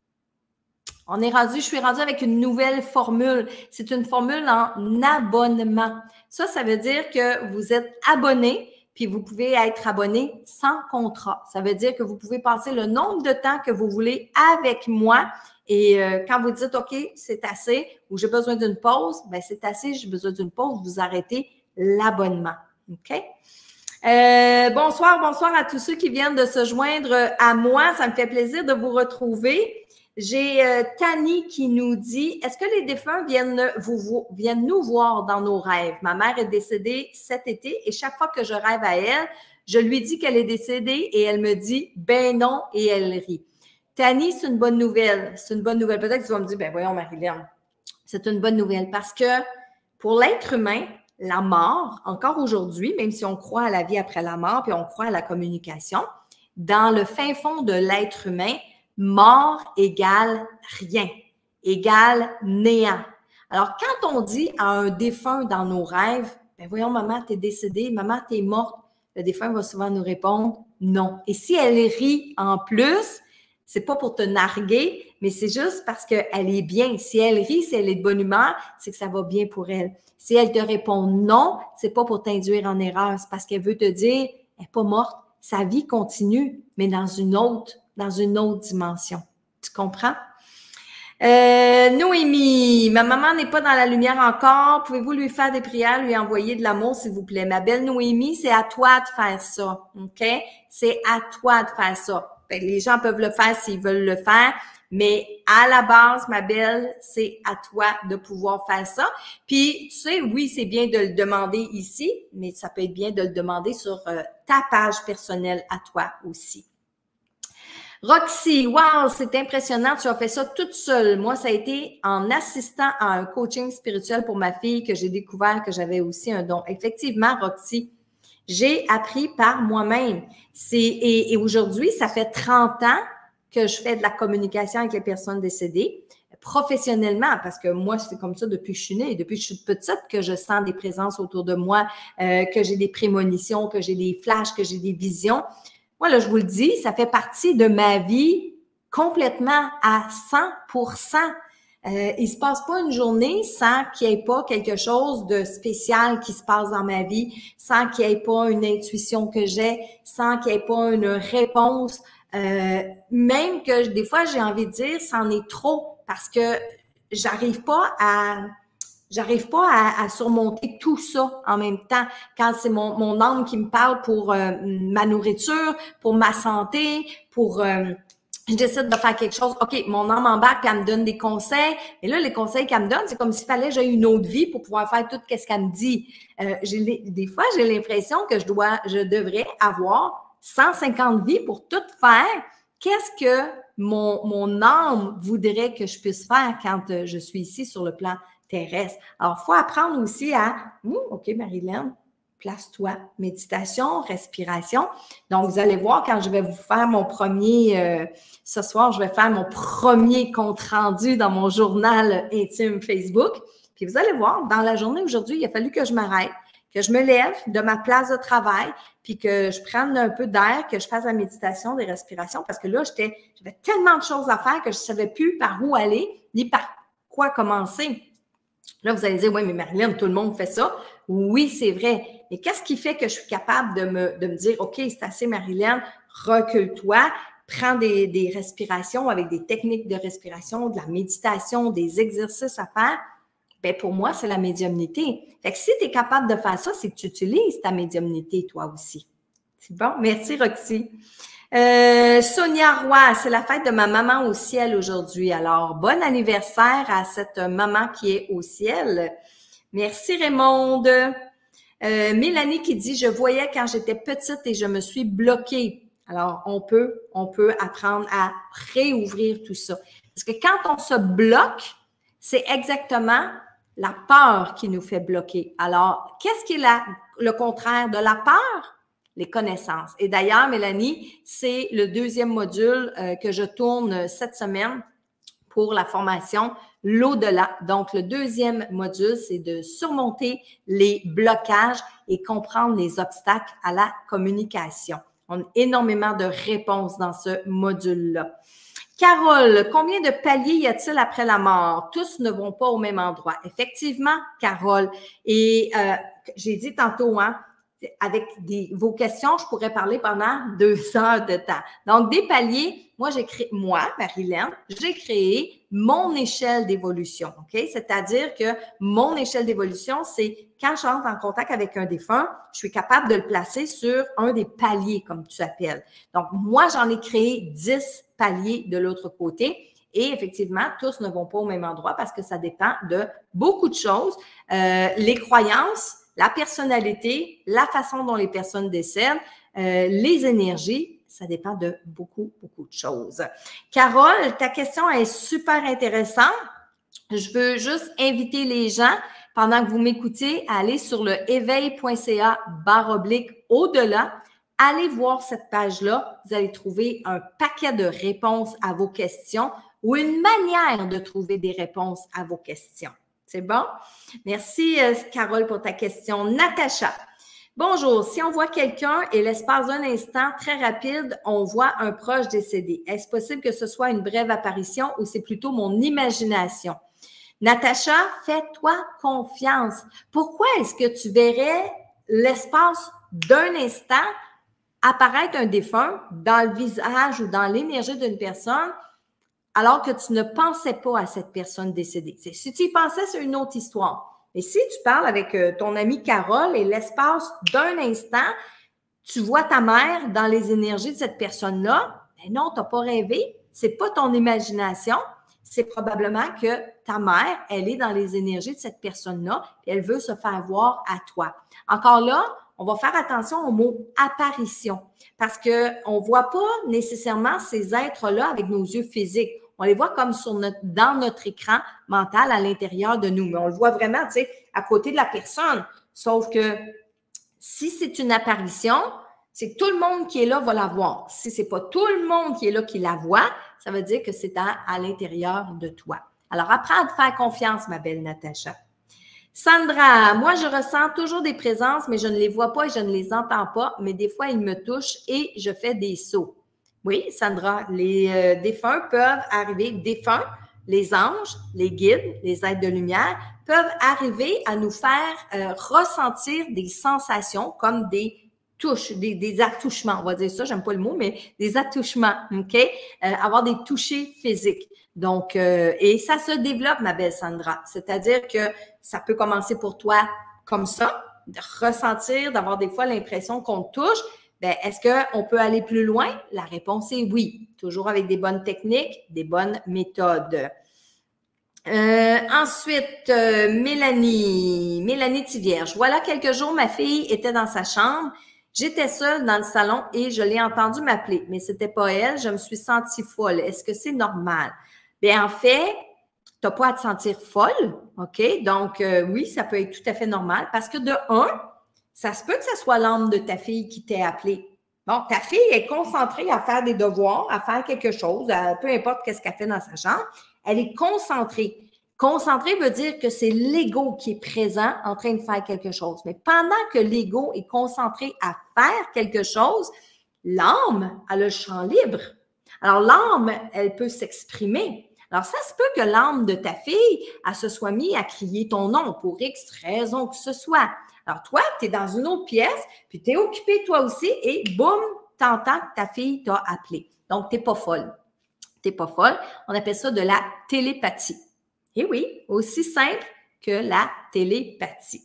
on est rendu, je suis rendue avec une nouvelle formule. C'est une formule en abonnement. Ça, ça veut dire que vous êtes abonné. Puis vous pouvez être abonné sans contrat. Ça veut dire que vous pouvez passer le nombre de temps que vous voulez avec moi. Et euh, quand vous dites, OK, c'est assez, ou j'ai besoin d'une pause, bien c'est assez, j'ai besoin d'une pause, vous arrêtez l'abonnement. OK? Euh, bonsoir, bonsoir à tous ceux qui viennent de se joindre à moi. Ça me fait plaisir de vous retrouver. J'ai euh, Tani qui nous dit, est-ce que les défunts viennent, vous, vous, viennent nous voir dans nos rêves? Ma mère est décédée cet été et chaque fois que je rêve à elle, je lui dis qu'elle est décédée et elle me dit, ben non, et elle rit. Tani, c'est une bonne nouvelle. C'est une bonne nouvelle. Peut-être que tu vas me dire, ben voyons Marilyn, c'est une bonne nouvelle parce que pour l'être humain, la mort, encore aujourd'hui, même si on croit à la vie après la mort puis on croit à la communication, dans le fin fond de l'être humain, mort égale rien, égale néant. Alors, quand on dit à un défunt dans nos rêves, ben voyons, maman, t'es décédée, maman, t'es morte, le défunt va souvent nous répondre non. Et si elle rit en plus, c'est pas pour te narguer, mais c'est juste parce qu'elle est bien. Si elle rit, si elle est de bonne humeur, c'est que ça va bien pour elle. Si elle te répond non, c'est pas pour t'induire en erreur, c'est parce qu'elle veut te dire, elle n'est pas morte, sa vie continue, mais dans une autre dans une autre dimension. Tu comprends? Euh, Noémie, ma maman n'est pas dans la lumière encore. Pouvez-vous lui faire des prières, lui envoyer de l'amour, s'il vous plaît? Ma belle Noémie, c'est à toi de faire ça, OK? C'est à toi de faire ça. Ben, les gens peuvent le faire s'ils veulent le faire, mais à la base, ma belle, c'est à toi de pouvoir faire ça. Puis, tu sais, oui, c'est bien de le demander ici, mais ça peut être bien de le demander sur euh, ta page personnelle à toi aussi. Roxy, wow, c'est impressionnant, tu as fait ça toute seule. Moi, ça a été en assistant à un coaching spirituel pour ma fille que j'ai découvert que j'avais aussi un don. Effectivement, Roxy, j'ai appris par moi-même. C'est et, et aujourd'hui, ça fait trente ans que je fais de la communication avec les personnes décédées professionnellement, parce que moi, c'est comme ça depuis que je suis née, depuis que je suis petite que je sens des présences autour de moi, euh, que j'ai des prémonitions, que j'ai des flashs, que j'ai des visions. Moi, là, je vous le dis, ça fait partie de ma vie complètement à cent pour cent. Euh, il se passe pas une journée sans qu'il n'y ait pas quelque chose de spécial qui se passe dans ma vie, sans qu'il n'y ait pas une intuition que j'ai, sans qu'il n'y ait pas une réponse. Euh, même que des fois, j'ai envie de dire, c'en est trop parce que j'arrive pas à... J'arrive pas à, à surmonter tout ça en même temps. Quand c'est mon, mon âme qui me parle pour euh, ma nourriture, pour ma santé, pour... Euh, je décide de faire quelque chose. OK, mon âme embarque, elle me donne des conseils. Et là, les conseils qu'elle me donne, c'est comme s'il fallait que j'aie une autre vie pour pouvoir faire tout ce qu'elle me dit. Euh, j'ai, des fois, j'ai l'impression que je dois, je devrais avoir cent cinquante vies pour tout faire. Qu'est-ce que mon, mon âme voudrait que je puisse faire quand euh, je suis ici sur le plan terrestre. Alors, il faut apprendre aussi à, ouh, OK, Marilyn, place-toi, méditation, respiration. Donc, vous allez voir quand je vais vous faire mon premier, euh, ce soir, je vais faire mon premier compte rendu dans mon journal intime Facebook. Puis, vous allez voir, dans la journée aujourd'hui, il a fallu que je m'arrête, que je me lève de ma place de travail, puis que je prenne un peu d'air, que je fasse la méditation, des respirations, parce que là, j'étais, j'avais tellement de choses à faire que je ne savais plus par où aller, ni par quoi commencer. Là, vous allez dire, oui, mais Marilyn, tout le monde fait ça. Oui, c'est vrai. Mais qu'est-ce qui fait que je suis capable de me, de me dire, OK, c'est assez, Marilyn, recule-toi, prends des, des respirations avec des techniques de respiration, de la méditation, des exercices à faire, bien, pour moi, c'est la médiumnité. Fait que si tu es capable de faire ça, c'est que tu utilises ta médiumnité, toi aussi. C'est bon? Merci, Roxy. Euh, Sonia Roy, c'est la fête de ma maman au ciel aujourd'hui. Alors, bon anniversaire à cette maman qui est au ciel. Merci, Raymonde. Euh, Mélanie qui dit « Je voyais quand j'étais petite et je me suis bloquée. » Alors, on peut, on peut apprendre à réouvrir tout ça. Parce que quand on se bloque, c'est exactement la peur qui nous fait bloquer. Alors, qu'est-ce qui est la, le contraire de la peur? Les connaissances. Et d'ailleurs, Mélanie, c'est le deuxième module euh, que je tourne cette semaine pour la formation L'au-delà. Donc, le deuxième module, c'est de surmonter les blocages et comprendre les obstacles à la communication. On a énormément de réponses dans ce module-là. Carole, combien de paliers y a-t-il après la mort? Tous ne vont pas au même endroit. Effectivement, Carole. Et euh, j'ai dit tantôt, hein, avec des, vos questions, je pourrais parler pendant deux heures de temps. Donc, des paliers, moi, j'ai créé, moi, Marilyn, j'ai créé mon échelle d'évolution, OK? C'est-à-dire que mon échelle d'évolution, c'est quand je rentre en contact avec un défunt, je suis capable de le placer sur un des paliers, comme tu appelles. Donc, moi, j'en ai créé dix paliers de l'autre côté. Et effectivement, tous ne vont pas au même endroit parce que ça dépend de beaucoup de choses. Euh, les croyances, la personnalité, la façon dont les personnes décèdent, euh, les énergies, ça dépend de beaucoup, beaucoup de choses. Carole, ta question est super intéressante. Je veux juste inviter les gens, pendant que vous m'écoutez, à aller sur le éveil.ca barre oblique au-delà. Allez voir cette page-là. Vous allez trouver un paquet de réponses à vos questions ou une manière de trouver des réponses à vos questions. C'est bon? Merci, Carole, pour ta question. Natacha, bonjour. Si on voit quelqu'un et l'espace d'un instant très rapide, on voit un proche décédé, est-ce possible que ce soit une brève apparition ou c'est plutôt mon imagination? Natacha, fais-toi confiance. Pourquoi est-ce que tu verrais l'espace d'un instant apparaître un défunt dans le visage ou dans l'énergie d'une personne alors que tu ne pensais pas à cette personne décédée? Si tu y pensais, c'est une autre histoire. Mais si tu parles avec ton amie Carole et l'espace d'un instant, tu vois ta mère dans les énergies de cette personne-là, ben non, tu n'as pas rêvé. C'est pas ton imagination. C'est probablement que ta mère, elle est dans les énergies de cette personne-là et elle veut se faire voir à toi. Encore là, on va faire attention au mot « apparition » parce qu'on ne voit pas nécessairement ces êtres-là avec nos yeux physiques. On les voit comme sur notre, dans notre écran mental à l'intérieur de nous, mais on le voit vraiment, tu sais, à côté de la personne. Sauf que si c'est une apparition, c'est que tout le monde qui est là va la voir. Si ce n'est pas tout le monde qui est là qui la voit, ça veut dire que c'est à, à l'intérieur de toi. Alors, apprends à te faire confiance, ma belle Natacha. Sandra, moi, je ressens toujours des présences, mais je ne les vois pas et je ne les entends pas, mais des fois, ils me touchent et je fais des sauts. Oui, Sandra, les euh, défunts peuvent arriver, défunts, les anges, les guides, les êtres de lumière, peuvent arriver à nous faire euh, ressentir des sensations comme des touches, des, des attouchements, on va dire ça, j'aime pas le mot, mais des attouchements, OK? Euh, avoir des touchés physiques. Donc, euh, et ça se développe, ma belle Sandra. C'est-à-dire que ça peut commencer pour toi comme ça, de ressentir, d'avoir des fois l'impression qu'on te touche. Bien, est-ce qu'on peut aller plus loin? La réponse est oui. Toujours avec des bonnes techniques, des bonnes méthodes. Euh, ensuite, euh, Mélanie, Mélanie Tivierge. Voilà quelques jours, ma fille était dans sa chambre. J'étais seule dans le salon et je l'ai entendue m'appeler, mais c'était pas elle. Je me suis sentie folle. Est-ce que c'est normal? Bien, en fait, tu n'as pas à te sentir folle, OK? Donc, euh, oui, ça peut être tout à fait normal parce que de un, ça se peut que ce soit l'âme de ta fille qui t'ait appelé. Donc, ta fille est concentrée à faire des devoirs, à faire quelque chose, à, peu importe qu'est-ce qu'elle fait dans sa chambre. Elle est concentrée. Concentrée veut dire que c'est l'ego qui est présent en train de faire quelque chose. Mais pendant que l'ego est concentré à faire quelque chose, l'âme a le champ libre. Alors, l'âme, elle peut s'exprimer. Alors, ça se peut que l'âme de ta fille, elle se soit mise à crier ton nom pour X raison que ce soit. Alors, toi, tu es dans une autre pièce, puis tu es occupé toi aussi, et boum, t'entends que ta fille t'a appelé. Donc, t'es pas folle. T'es pas folle. On appelle ça de la télépathie. Et oui, aussi simple que la télépathie.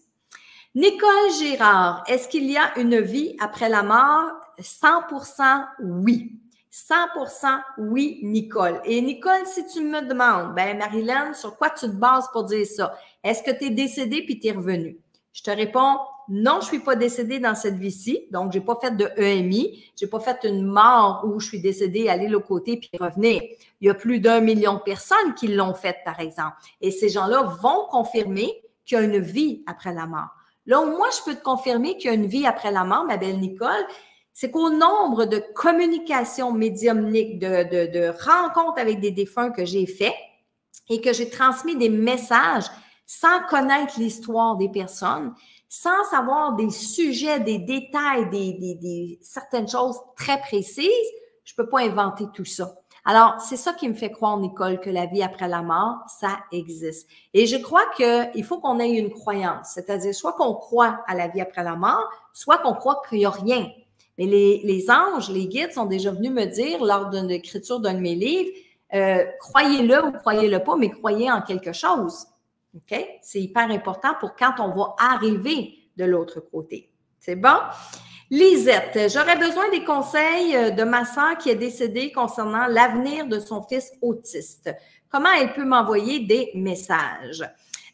Nicole Girard, est-ce qu'il y a une vie après la mort? cent pour cent oui. cent pour cent oui, Nicole. Et Nicole, si tu me demandes, ben Marilyn, sur quoi tu te bases pour dire ça? Est-ce que tu es décédée puis tu es revenue? Je te réponds, non, je suis pas décédée dans cette vie-ci, donc j'ai pas fait de E M I, j'ai pas fait une mort où je suis décédée, aller l'autre côté puis revenir. Il y a plus d'un million de personnes qui l'ont fait, par exemple. Et ces gens-là vont confirmer qu'il y a une vie après la mort. Là où moi, je peux te confirmer qu'il y a une vie après la mort, ma belle Nicole, c'est qu'au nombre de communications médiumniques, de, de, de rencontres avec des défunts que j'ai fait et que j'ai transmis des messages sans connaître l'histoire des personnes, sans savoir des sujets, des détails, des, des, des certaines choses très précises, je ne peux pas inventer tout ça. Alors, c'est ça qui me fait croire, Nicole, que la vie après la mort, ça existe. Et je crois qu'il faut qu'on ait une croyance, c'est-à-dire soit qu'on croit à la vie après la mort, soit qu'on croit qu'il n'y a rien. Mais les, les anges, les guides sont déjà venus me dire lors de l'écriture d'un de mes livres, euh, croyez-le ou croyez-le pas, mais croyez en quelque chose. OK? C'est hyper important pour quand on va arriver de l'autre côté. C'est bon? Lisette, j'aurais besoin des conseils de ma sœur qui est décédée concernant l'avenir de son fils autiste. Comment elle peut m'envoyer des messages?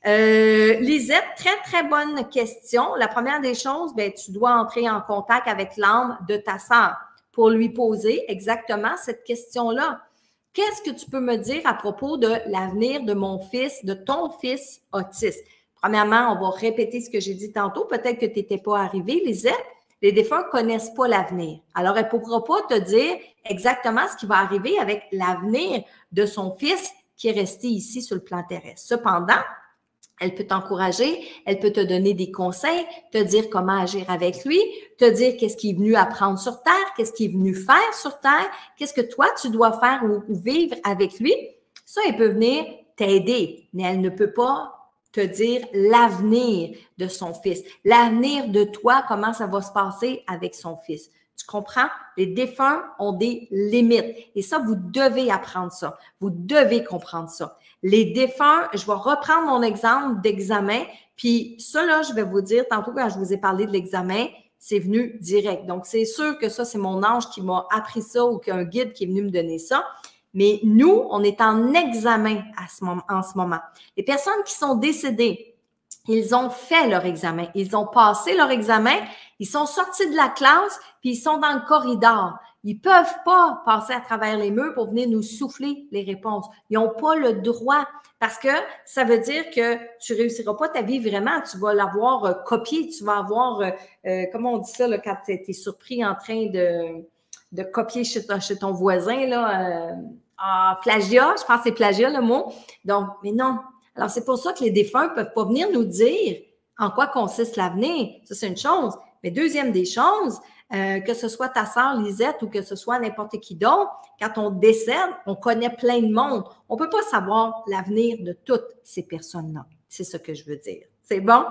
Euh, Lisette, très, très bonne question. La première des choses, ben, tu dois entrer en contact avec l'âme de ta sœur pour lui poser exactement cette question-là. Qu'est-ce que tu peux me dire à propos de l'avenir de mon fils, de ton fils autiste? Premièrement, on va répéter ce que j'ai dit tantôt. Peut-être que tu n'étais pas arrivée, Lisette. Les défunts ne connaissent pas l'avenir. Alors, elle ne pourra pas te dire exactement ce qui va arriver avec l'avenir de son fils qui est resté ici sur le plan terrestre. Cependant, elle peut t'encourager, elle peut te donner des conseils, te dire comment agir avec lui, te dire qu'est-ce qu'il est venu apprendre sur Terre, qu'est-ce qu'il est venu faire sur Terre, qu'est-ce que toi, tu dois faire ou, ou vivre avec lui. Ça, elle peut venir t'aider, mais elle ne peut pas te dire l'avenir de son fils, l'avenir de toi, comment ça va se passer avec son fils. Tu comprends? Les défunts ont des limites. Et ça, vous devez apprendre ça. Vous devez comprendre ça. Les défunts, je vais reprendre mon exemple d'examen. Puis ça, là, je vais vous dire, tantôt quand je vous ai parlé de l'examen, c'est venu direct. Donc, c'est sûr que ça, c'est mon ange qui m'a appris ça ou qu'un guide qui est venu me donner ça. Mais nous, on est en examen à ce moment, en ce moment. Les personnes qui sont décédées, ils ont fait leur examen. Ils ont passé leur examen. Ils sont sortis de la classe, puis ils sont dans le corridor. Ils ne peuvent pas passer à travers les murs pour venir nous souffler les réponses. Ils n'ont pas le droit parce que ça veut dire que tu ne réussiras pas ta vie vraiment. Tu vas l'avoir euh, copié. Tu vas avoir, euh, euh, comment on dit ça, là, quand tu es surpris en train de, de copier chez, chez ton voisin, là, euh, en plagiat. Je pense que c'est plagiat le mot. Donc, mais non. Alors, c'est pour ça que les défunts ne peuvent pas venir nous dire en quoi consiste l'avenir. Ça, c'est une chose. Mais deuxième des choses, euh, que ce soit ta sœur Lisette ou que ce soit n'importe qui d'autre, quand on décède, on connaît plein de monde. On ne peut pas savoir l'avenir de toutes ces personnes-là. C'est ce que je veux dire. C'est bon?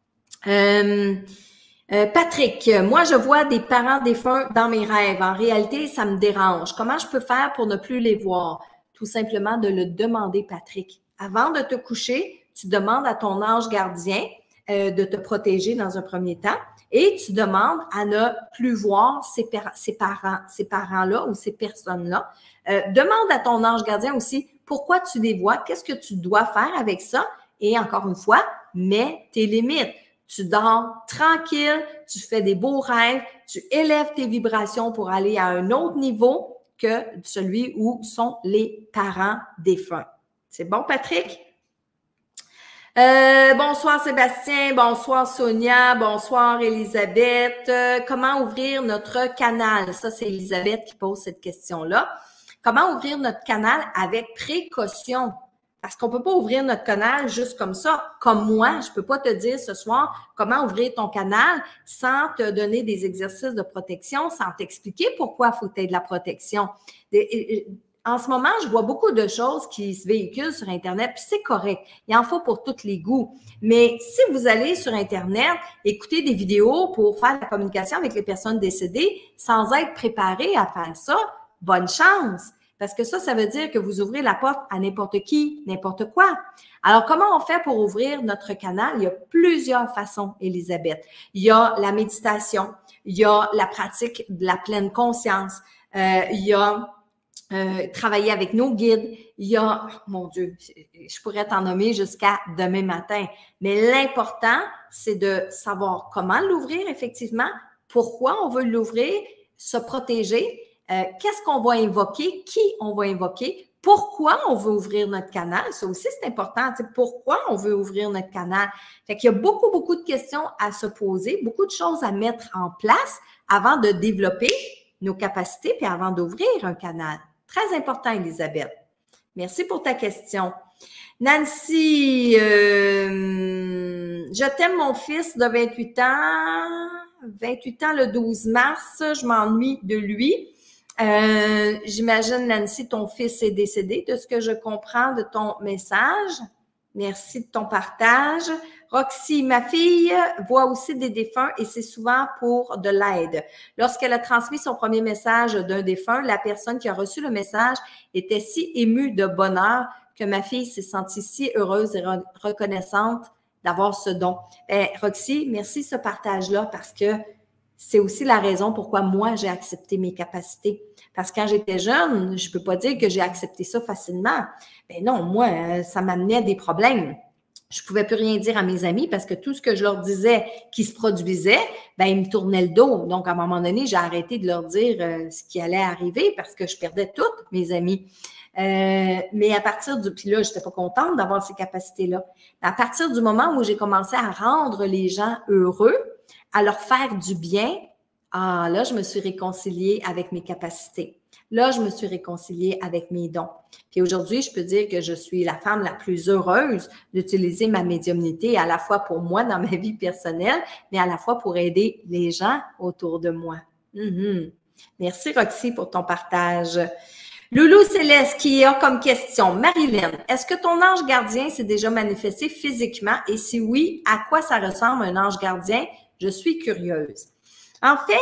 Euh, euh, Patrick, moi, je vois des parents défunts dans mes rêves. En réalité, ça me dérange. Comment je peux faire pour ne plus les voir? Tout simplement de le demander, Patrick. Avant de te coucher, tu demandes à ton ange gardien euh, de te protéger dans un premier temps et tu demandes à ne plus voir ces, ces parents, ces parents-là ou ces personnes-là. Euh, demande à ton ange gardien aussi pourquoi tu les vois, qu'est-ce que tu dois faire avec ça et encore une fois, mets tes limites. Tu dors tranquille, tu fais des beaux rêves, tu élèves tes vibrations pour aller à un autre niveau que celui où sont les parents défunts. C'est bon, Patrick? Euh, bonsoir, Sébastien. Bonsoir, Sonia. Bonsoir, Elisabeth. Euh, comment ouvrir notre canal? Ça, c'est Elisabeth qui pose cette question-là. Comment ouvrir notre canal avec précaution? Parce qu'on ne peut pas ouvrir notre canal juste comme ça. Comme moi, je ne peux pas te dire ce soir comment ouvrir ton canal sans te donner des exercices de protection, sans t'expliquer pourquoi il faut que tu aies de la protection. en ce moment, je vois beaucoup de choses qui se véhiculent sur Internet, puis c'est correct. Il en faut pour tous les goûts. Mais si vous allez sur Internet, écouter des vidéos pour faire la communication avec les personnes décédées sans être préparé à faire ça, bonne chance. Parce que ça, ça veut dire que vous ouvrez la porte à n'importe qui, n'importe quoi. Alors, comment on fait pour ouvrir notre canal? Il y a plusieurs façons, Elisabeth. Il y a la méditation, il y a la pratique de la pleine conscience, euh, il y a euh, travailler avec nos guides, il y a, oh, mon Dieu, je pourrais t'en nommer jusqu'à demain matin. Mais l'important, c'est de savoir comment l'ouvrir effectivement, pourquoi on veut l'ouvrir, se protéger, euh, qu'est-ce qu'on va invoquer, qui on va invoquer, pourquoi on veut ouvrir notre canal. Ça aussi, c'est important. Tu sais, pourquoi on veut ouvrir notre canal? Fait qu'il y a beaucoup, beaucoup de questions à se poser, beaucoup de choses à mettre en place avant de développer nos capacités puis avant d'ouvrir un canal. Très important, Elisabeth. Merci pour ta question. Nancy, euh, je t'aime mon fils de vingt-huit ans, vingt-huit ans le douze mars, je m'ennuie de lui. Euh, j'imagine, Nancy, ton fils est décédé, de ce que je comprends de ton message. Merci de ton partage. Roxy, ma fille voit aussi des défunts et c'est souvent pour de l'aide. Lorsqu'elle a transmis son premier message d'un défunt, la personne qui a reçu le message était si émue de bonheur que ma fille s'est sentie si heureuse et re- reconnaissante d'avoir ce don. Ben, Roxy, merci ce partage-là parce que c'est aussi la raison pourquoi moi, j'ai accepté mes capacités. Parce que quand j'étais jeune, je ne peux pas dire que j'ai accepté ça facilement. Ben non, moi, ça m'amenait des problèmes. Je ne pouvais plus rien dire à mes amis parce que tout ce que je leur disais qui se produisait, ben ils me tournaient le dos. Donc, à un moment donné, j'ai arrêté de leur dire euh, ce qui allait arriver parce que je perdais toutes mes amis. Euh, mais à partir du... Puis là, je n'étais pas contente d'avoir ces capacités-là. À partir du moment où j'ai commencé à rendre les gens heureux, à leur faire du bien, ah, là, je me suis réconciliée avec mes capacités. Là, je me suis réconciliée avec mes dons. Puis aujourd'hui, je peux dire que je suis la femme la plus heureuse d'utiliser ma médiumnité à la fois pour moi dans ma vie personnelle, mais à la fois pour aider les gens autour de moi. Mm-hmm. Merci, Roxy, pour ton partage. Loulou Céleste qui a comme question, Marilyn, est-ce que ton ange gardien s'est déjà manifesté physiquement? Et si oui, à quoi ça ressemble un ange gardien? Je suis curieuse. En fait,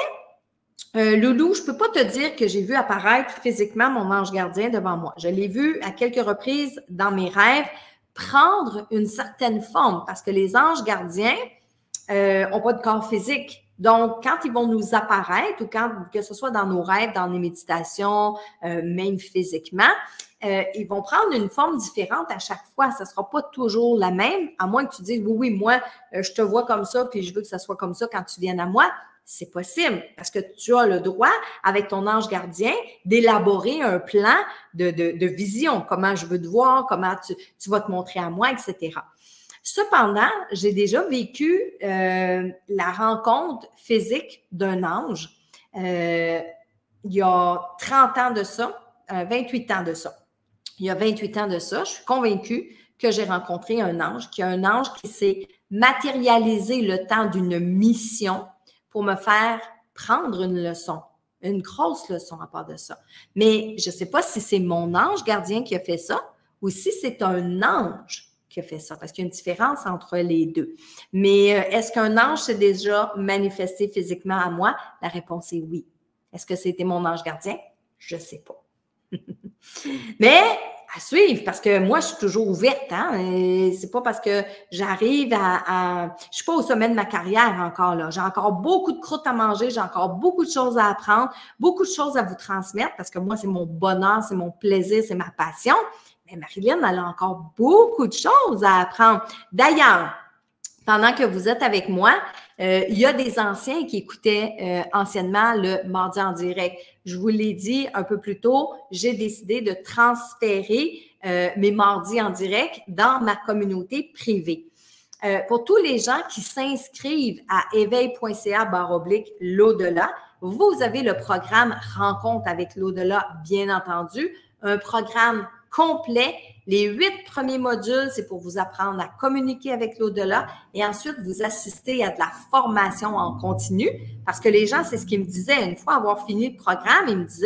euh, Loulou, je ne peux pas te dire que j'ai vu apparaître physiquement mon ange gardien devant moi. Je l'ai vu à quelques reprises dans mes rêves prendre une certaine forme parce que les anges gardiens n'ont euh, pas de corps physique. Donc, quand ils vont nous apparaître ou quand que ce soit dans nos rêves, dans les méditations, euh, même physiquement, euh, ils vont prendre une forme différente à chaque fois. Ça ne sera pas toujours la même, à moins que tu dises, oui, oui, moi, euh, je te vois comme ça, puis je veux que ça soit comme ça quand tu viennes à moi. C'est possible parce que tu as le droit, avec ton ange gardien, d'élaborer un plan de, de, de vision, comment je veux te voir, comment tu, tu vas te montrer à moi, et cetera. Cependant, j'ai déjà vécu euh, la rencontre physique d'un ange euh, il y a trente ans de ça, euh, vingt-huit ans de ça. Il y a vingt-huit ans de ça, je suis convaincue que j'ai rencontré un ange, qui a un ange qui s'est matérialisé le temps d'une mission pour me faire prendre une leçon, une grosse leçon à part de ça. Mais je ne sais pas si c'est mon ange gardien qui a fait ça ou si c'est un ange qui a fait ça, parce qu'il y a une différence entre les deux. Mais euh, est-ce qu'un ange s'est déjà manifesté physiquement à moi? La réponse est oui. Est-ce que c'était mon ange gardien? Je ne sais pas. Mais à suivre, parce que moi, je suis toujours ouverte. Hein? Et c'est pas parce que j'arrive à, à... Je suis pas au sommet de ma carrière encore. Là. J'ai encore beaucoup de croûtes à manger, j'ai encore beaucoup de choses à apprendre, beaucoup de choses à vous transmettre, parce que moi, c'est mon bonheur, c'est mon plaisir, c'est ma passion. Mais Marilyn, elle a encore beaucoup de choses à apprendre. D'ailleurs, pendant que vous êtes avec moi, euh, il y a des anciens qui écoutaient euh, anciennement le Mardi en direct. Je vous l'ai dit un peu plus tôt, j'ai décidé de transférer euh, mes Mardis en direct dans ma communauté privée. Euh, pour tous les gens qui s'inscrivent à éveil point c a barre oblique l'au-delà, vous avez le programme Rencontre avec l'au-delà, bien entendu, un programme complet. Les huit premiers modules, c'est pour vous apprendre à communiquer avec l'au-delà et ensuite vous assister à de la formation en continu parce que les gens, c'est ce qu'ils me disaient. Une fois avoir fini le programme, ils me disaient,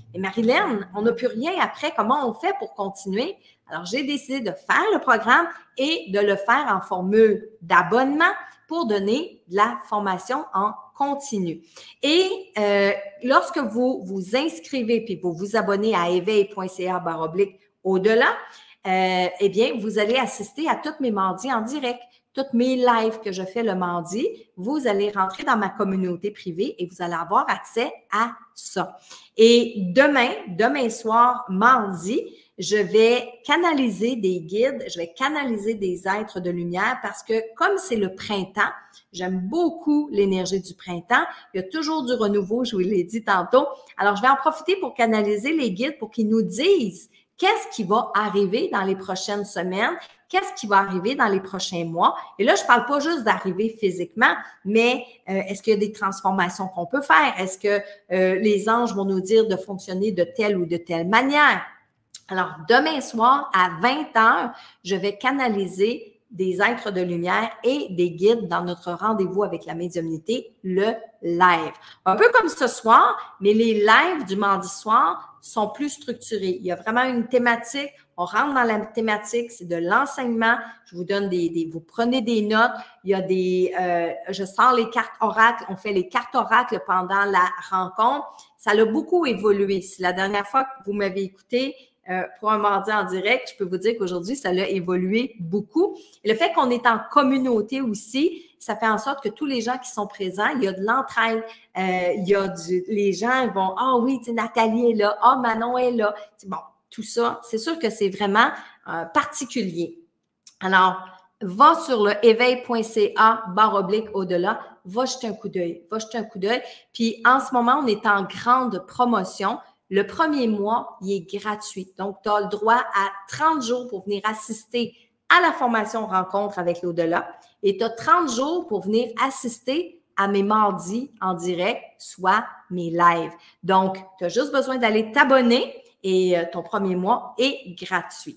Et Marilyn, on n'a plus rien après. Comment on fait pour continuer? Alors, j'ai décidé de faire le programme et de le faire en formule d'abonnement pour donner de la formation en continu. Et euh, lorsque vous vous inscrivez puis vous vous abonnez à éveil.ca barre oblique au-delà, euh, eh bien, vous allez assister à tous mes mardis en direct. Toutes mes lives que je fais le mardi, vous allez rentrer dans ma communauté privée et vous allez avoir accès à ça. Et demain, demain soir, mardi, je vais canaliser des guides, je vais canaliser des êtres de lumière parce que comme c'est le printemps, j'aime beaucoup l'énergie du printemps. Il y a toujours du renouveau, je vous l'ai dit tantôt. Alors, je vais en profiter pour canaliser les guides pour qu'ils nous disent qu'est-ce qui va arriver dans les prochaines semaines, qu'est-ce qui va arriver dans les prochains mois. Et là, je ne parle pas juste d'arriver physiquement, mais euh, est-ce qu'il y a des transformations qu'on peut faire? Est-ce que euh, les anges vont nous dire de fonctionner de telle ou de telle manière? Alors, demain soir, à vingt heures, je vais canaliser des êtres de lumière et des guides dans notre rendez-vous avec la médiumnité, le live. Un peu comme ce soir, mais les lives du mardi soir sont plus structurés. Il y a vraiment une thématique. On rentre dans la thématique, c'est de l'enseignement. Je vous donne des, des, vous prenez des notes. Il y a des, euh, je sors les cartes oracles. On fait les cartes oracles pendant la rencontre. Ça a beaucoup évolué. Si la dernière fois que vous m'avez écouté, Euh, pour un mardi en direct, je peux vous dire qu'aujourd'hui, ça a évolué beaucoup. Et le fait qu'on est en communauté aussi, ça fait en sorte que tous les gens qui sont présents, il y a de l'entraide, euh, il y a du, les gens vont, ah oh oui, tu sais, Nathalie est là, ah oh, Manon est là. Bon, tout ça, c'est sûr que c'est vraiment euh, particulier. Alors, va sur le éveil.ca barre oblique au-delà, va jeter un coup d'œil, va jeter un coup d'œil. Puis en ce moment, on est en grande promotion. Le premier mois, il est gratuit. Donc, tu as le droit à trente jours pour venir assister à la formation rencontre avec l'au-delà et tu as trente jours pour venir assister à mes mardis en direct, soit mes lives. Donc, tu as juste besoin d'aller t'abonner et euh, ton premier mois est gratuit.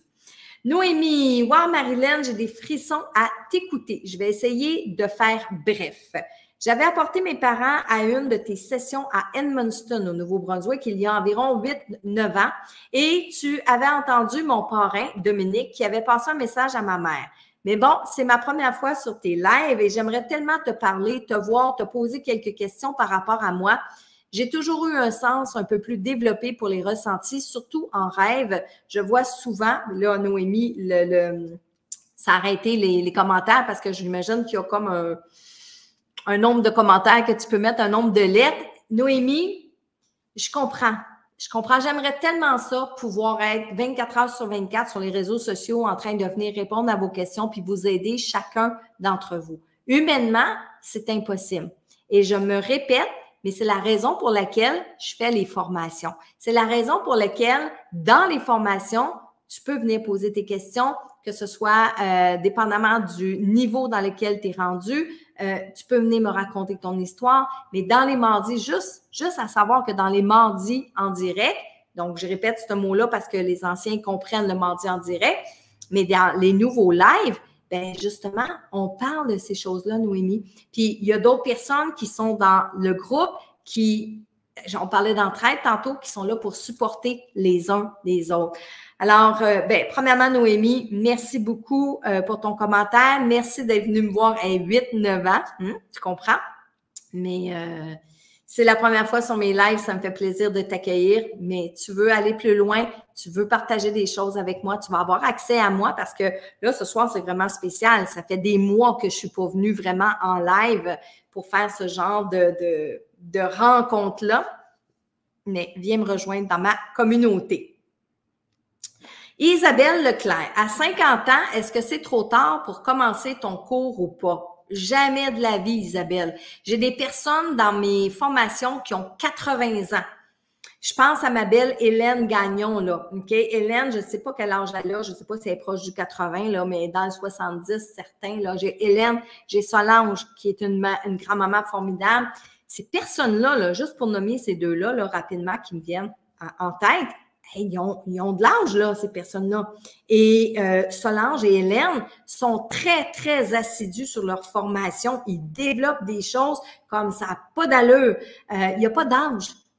Noémie, wow Marilyn, j'ai des frissons à t'écouter. Je vais essayer de faire bref. J'avais apporté mes parents à une de tes sessions à Edmundston, au Nouveau-Brunswick, il y a environ huit neuf ans, et tu avais entendu mon parrain, Dominique, qui avait passé un message à ma mère. Mais bon, c'est ma première fois sur tes lives et j'aimerais tellement te parler, te voir, te poser quelques questions par rapport à moi. J'ai toujours eu un sens un peu plus développé pour les ressentis, surtout en rêve. Je vois souvent, là, Noémie, le, le, ça a arrêté les, les commentaires parce que j'imagine qu'il y a comme un... un nombre de commentaires que tu peux mettre, un nombre de lettres. Noémie, je comprends. Je comprends. J'aimerais tellement ça, pouvoir être vingt-quatre heures sur vingt-quatre sur les réseaux sociaux en train de venir répondre à vos questions puis vous aider chacun d'entre vous. Humainement, c'est impossible. Et je me répète, mais c'est la raison pour laquelle je fais les formations. C'est la raison pour laquelle, dans les formations, tu peux venir poser tes questions, que ce soit euh, dépendamment du niveau dans lequel tu es rendu. Euh, tu peux venir me raconter ton histoire, mais dans les mardis, juste, juste à savoir que dans les mardis en direct, donc je répète ce mot-là parce que les anciens comprennent le mardi en direct, mais dans les nouveaux lives, ben justement, on parle de ces choses-là, Noémie. Puis il y a d'autres personnes qui sont dans le groupe qui, on parlait d'entraide tantôt, qui sont là pour supporter les uns les autres. Alors, euh, ben, premièrement, Noémie, merci beaucoup euh, pour ton commentaire. Merci d'être venue me voir à huit neuf ans. Hum, tu comprends? Mais euh, c'est la première fois sur mes lives, ça me fait plaisir de t'accueillir. Mais tu veux aller plus loin, tu veux partager des choses avec moi, tu vas avoir accès à moi parce que là, ce soir, c'est vraiment spécial. Ça fait des mois que je suis pas venue vraiment en live pour faire ce genre de, de, de rencontre-là. Mais viens me rejoindre dans ma communauté. Isabelle Leclerc, à cinquante ans, est-ce que c'est trop tard pour commencer ton cours ou pas? Jamais de la vie, Isabelle. J'ai des personnes dans mes formations qui ont quatre-vingts ans. Je pense à ma belle Hélène Gagnon, là. OK? Hélène, je ne sais pas quel âge elle a, je ne sais pas si elle est proche du quatre-vingts, là, mais dans le soixante-dix, certains, là. J'ai Hélène, j'ai Solange, qui est une, une grand-maman formidable. Ces personnes-là, là, juste pour nommer ces deux-là, là, rapidement, qui me viennent en tête, hey, ils, ont, ils ont de l'âge, là, ces personnes-là. Et euh, Solange et Hélène sont très, très assidus sur leur formation. Ils développent des choses comme ça n'a pas d'allure. Euh, il n'y a pas d'âge.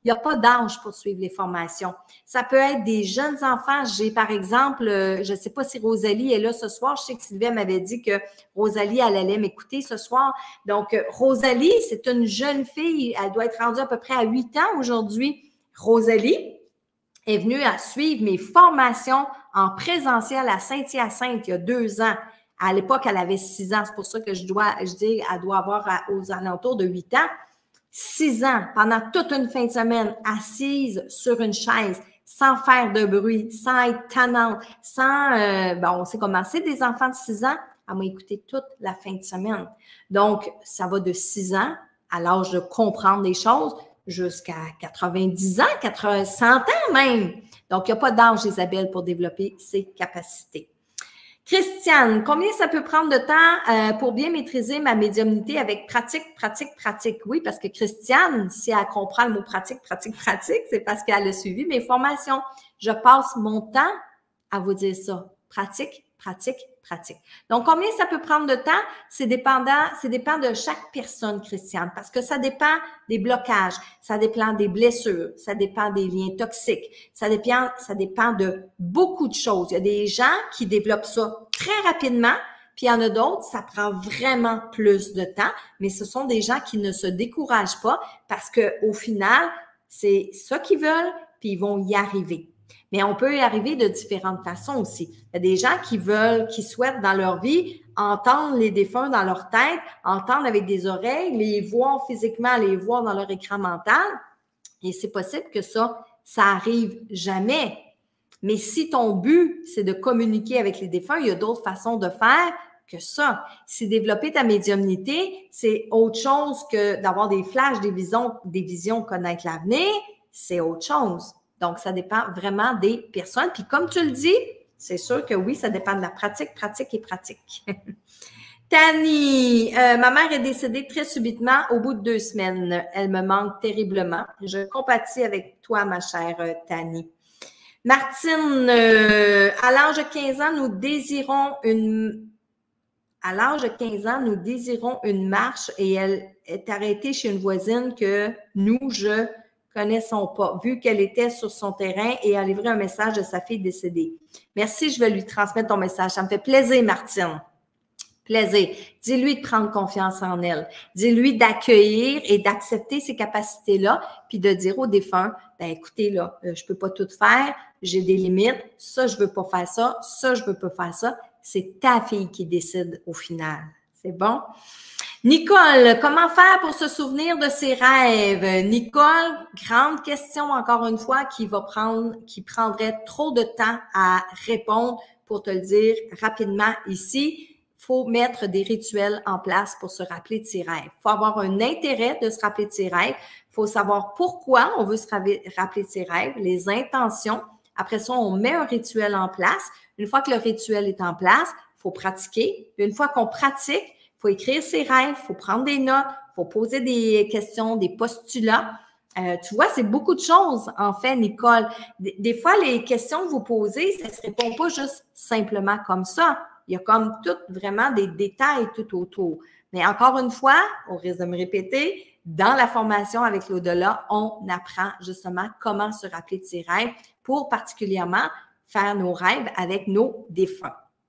Il n'y a pas d'âge pour suivre les formations. Ça peut être des jeunes enfants. J'ai, par exemple, euh, je ne sais pas si Rosalie est là ce soir. Je sais que Sylvia m'avait dit que Rosalie, elle allait m'écouter ce soir. Donc, euh, Rosalie, c'est une jeune fille. Elle doit être rendue à peu près à huit ans aujourd'hui. Rosalie est venue à suivre mes formations en présentiel à Saint-Hyacinthe il y a deux ans. À l'époque, elle avait six ans. C'est pour ça que je dois, je dis, elle doit avoir à, aux alentours de huit ans. Six ans, pendant toute une fin de semaine, assise sur une chaise, sans faire de bruit, sans être tannante, sans, euh, bon, on sait comment c'est des enfants de six ans, elle m'a écouté toute la fin de semaine. Donc, ça va de six ans à l'âge de comprendre des choses jusqu'à quatre-vingt-dix ans, quatre-vingts, cent ans même. Donc, il n'y a pas d'âge, Isabelle, pour développer ses capacités. Christiane, combien ça peut prendre de temps euh, pour bien maîtriser ma médiumnité avec pratique, pratique, pratique? Oui, parce que Christiane, si elle comprend le mot pratique, pratique, pratique, c'est parce qu'elle a suivi mes formations. Je passe mon temps à vous dire ça. Pratique, pratique, pratique. Donc, combien ça peut prendre de temps? C'est dépendant, c'est dépend de chaque personne, Christiane, parce que ça dépend des blocages, ça dépend des blessures, ça dépend des liens toxiques, ça dépend, ça dépend de beaucoup de choses. Il y a des gens qui développent ça très rapidement, puis il y en a d'autres, ça prend vraiment plus de temps, mais ce sont des gens qui ne se découragent pas parce que au final, c'est ça qu'ils veulent, puis ils vont y arriver. Mais on peut y arriver de différentes façons aussi. Il y a des gens qui veulent, qui souhaitent dans leur vie entendre les défunts dans leur tête, entendre avec des oreilles, les voir physiquement, les voir dans leur écran mental. Et c'est possible que ça, ça arrive jamais. Mais si ton but, c'est de communiquer avec les défunts, il y a d'autres façons de faire que ça. Si développer ta médiumnité, c'est autre chose que d'avoir des flashs, des visions, des visions, connaître l'avenir, c'est autre chose. Donc, ça dépend vraiment des personnes. Puis comme tu le dis, c'est sûr que oui, ça dépend de la pratique, pratique et pratique. Tani, euh, ma mère est décédée très subitement au bout de deux semaines. Elle me manque terriblement. Je compatis avec toi, ma chère euh, Tani. Martine, euh, à l'âge de quinze ans, nous désirons une... À l'âge de quinze ans, nous désirons une marche et elle est arrêtée chez une voisine que nous, je... connaissons pas, vu qu'elle était sur son terrain et a livré un message de sa fille décédée. Merci, je vais lui transmettre ton message. Ça me fait plaisir, Martine. Plaisir. Dis-lui de prendre confiance en elle. Dis-lui d'accueillir et d'accepter ses capacités-là, puis de dire au défunt, ben écoutez, là, je peux pas tout faire, j'ai des limites, ça, je veux pas faire ça, ça, je veux pas faire ça. C'est ta fille qui décide au final. C'est bon? Nicole, comment faire pour se souvenir de ses rêves? Nicole, grande question encore une fois qui va prendre, qui prendrait trop de temps à répondre pour te le dire rapidement ici. Il faut mettre des rituels en place pour se rappeler de ses rêves. Il faut avoir un intérêt de se rappeler de ses rêves. Il faut savoir pourquoi on veut se rappeler de ses rêves, les intentions. Après ça, on met un rituel en place. Une fois que le rituel est en place, il faut pratiquer. Une fois qu'on pratique, il faut écrire ses rêves, il faut prendre des notes, il faut poser des questions, des postulats. Euh, tu vois, c'est beaucoup de choses, en fait, Nicole. Des, des fois, les questions que vous posez, ça ne se répond pas juste simplement comme ça. Il y a comme tout, vraiment des détails tout autour. Mais encore une fois, au risque de me répéter, dans la formation avec l'au-delà, on apprend justement comment se rappeler de ses rêves pour particulièrement faire nos rêves avec nos défunts.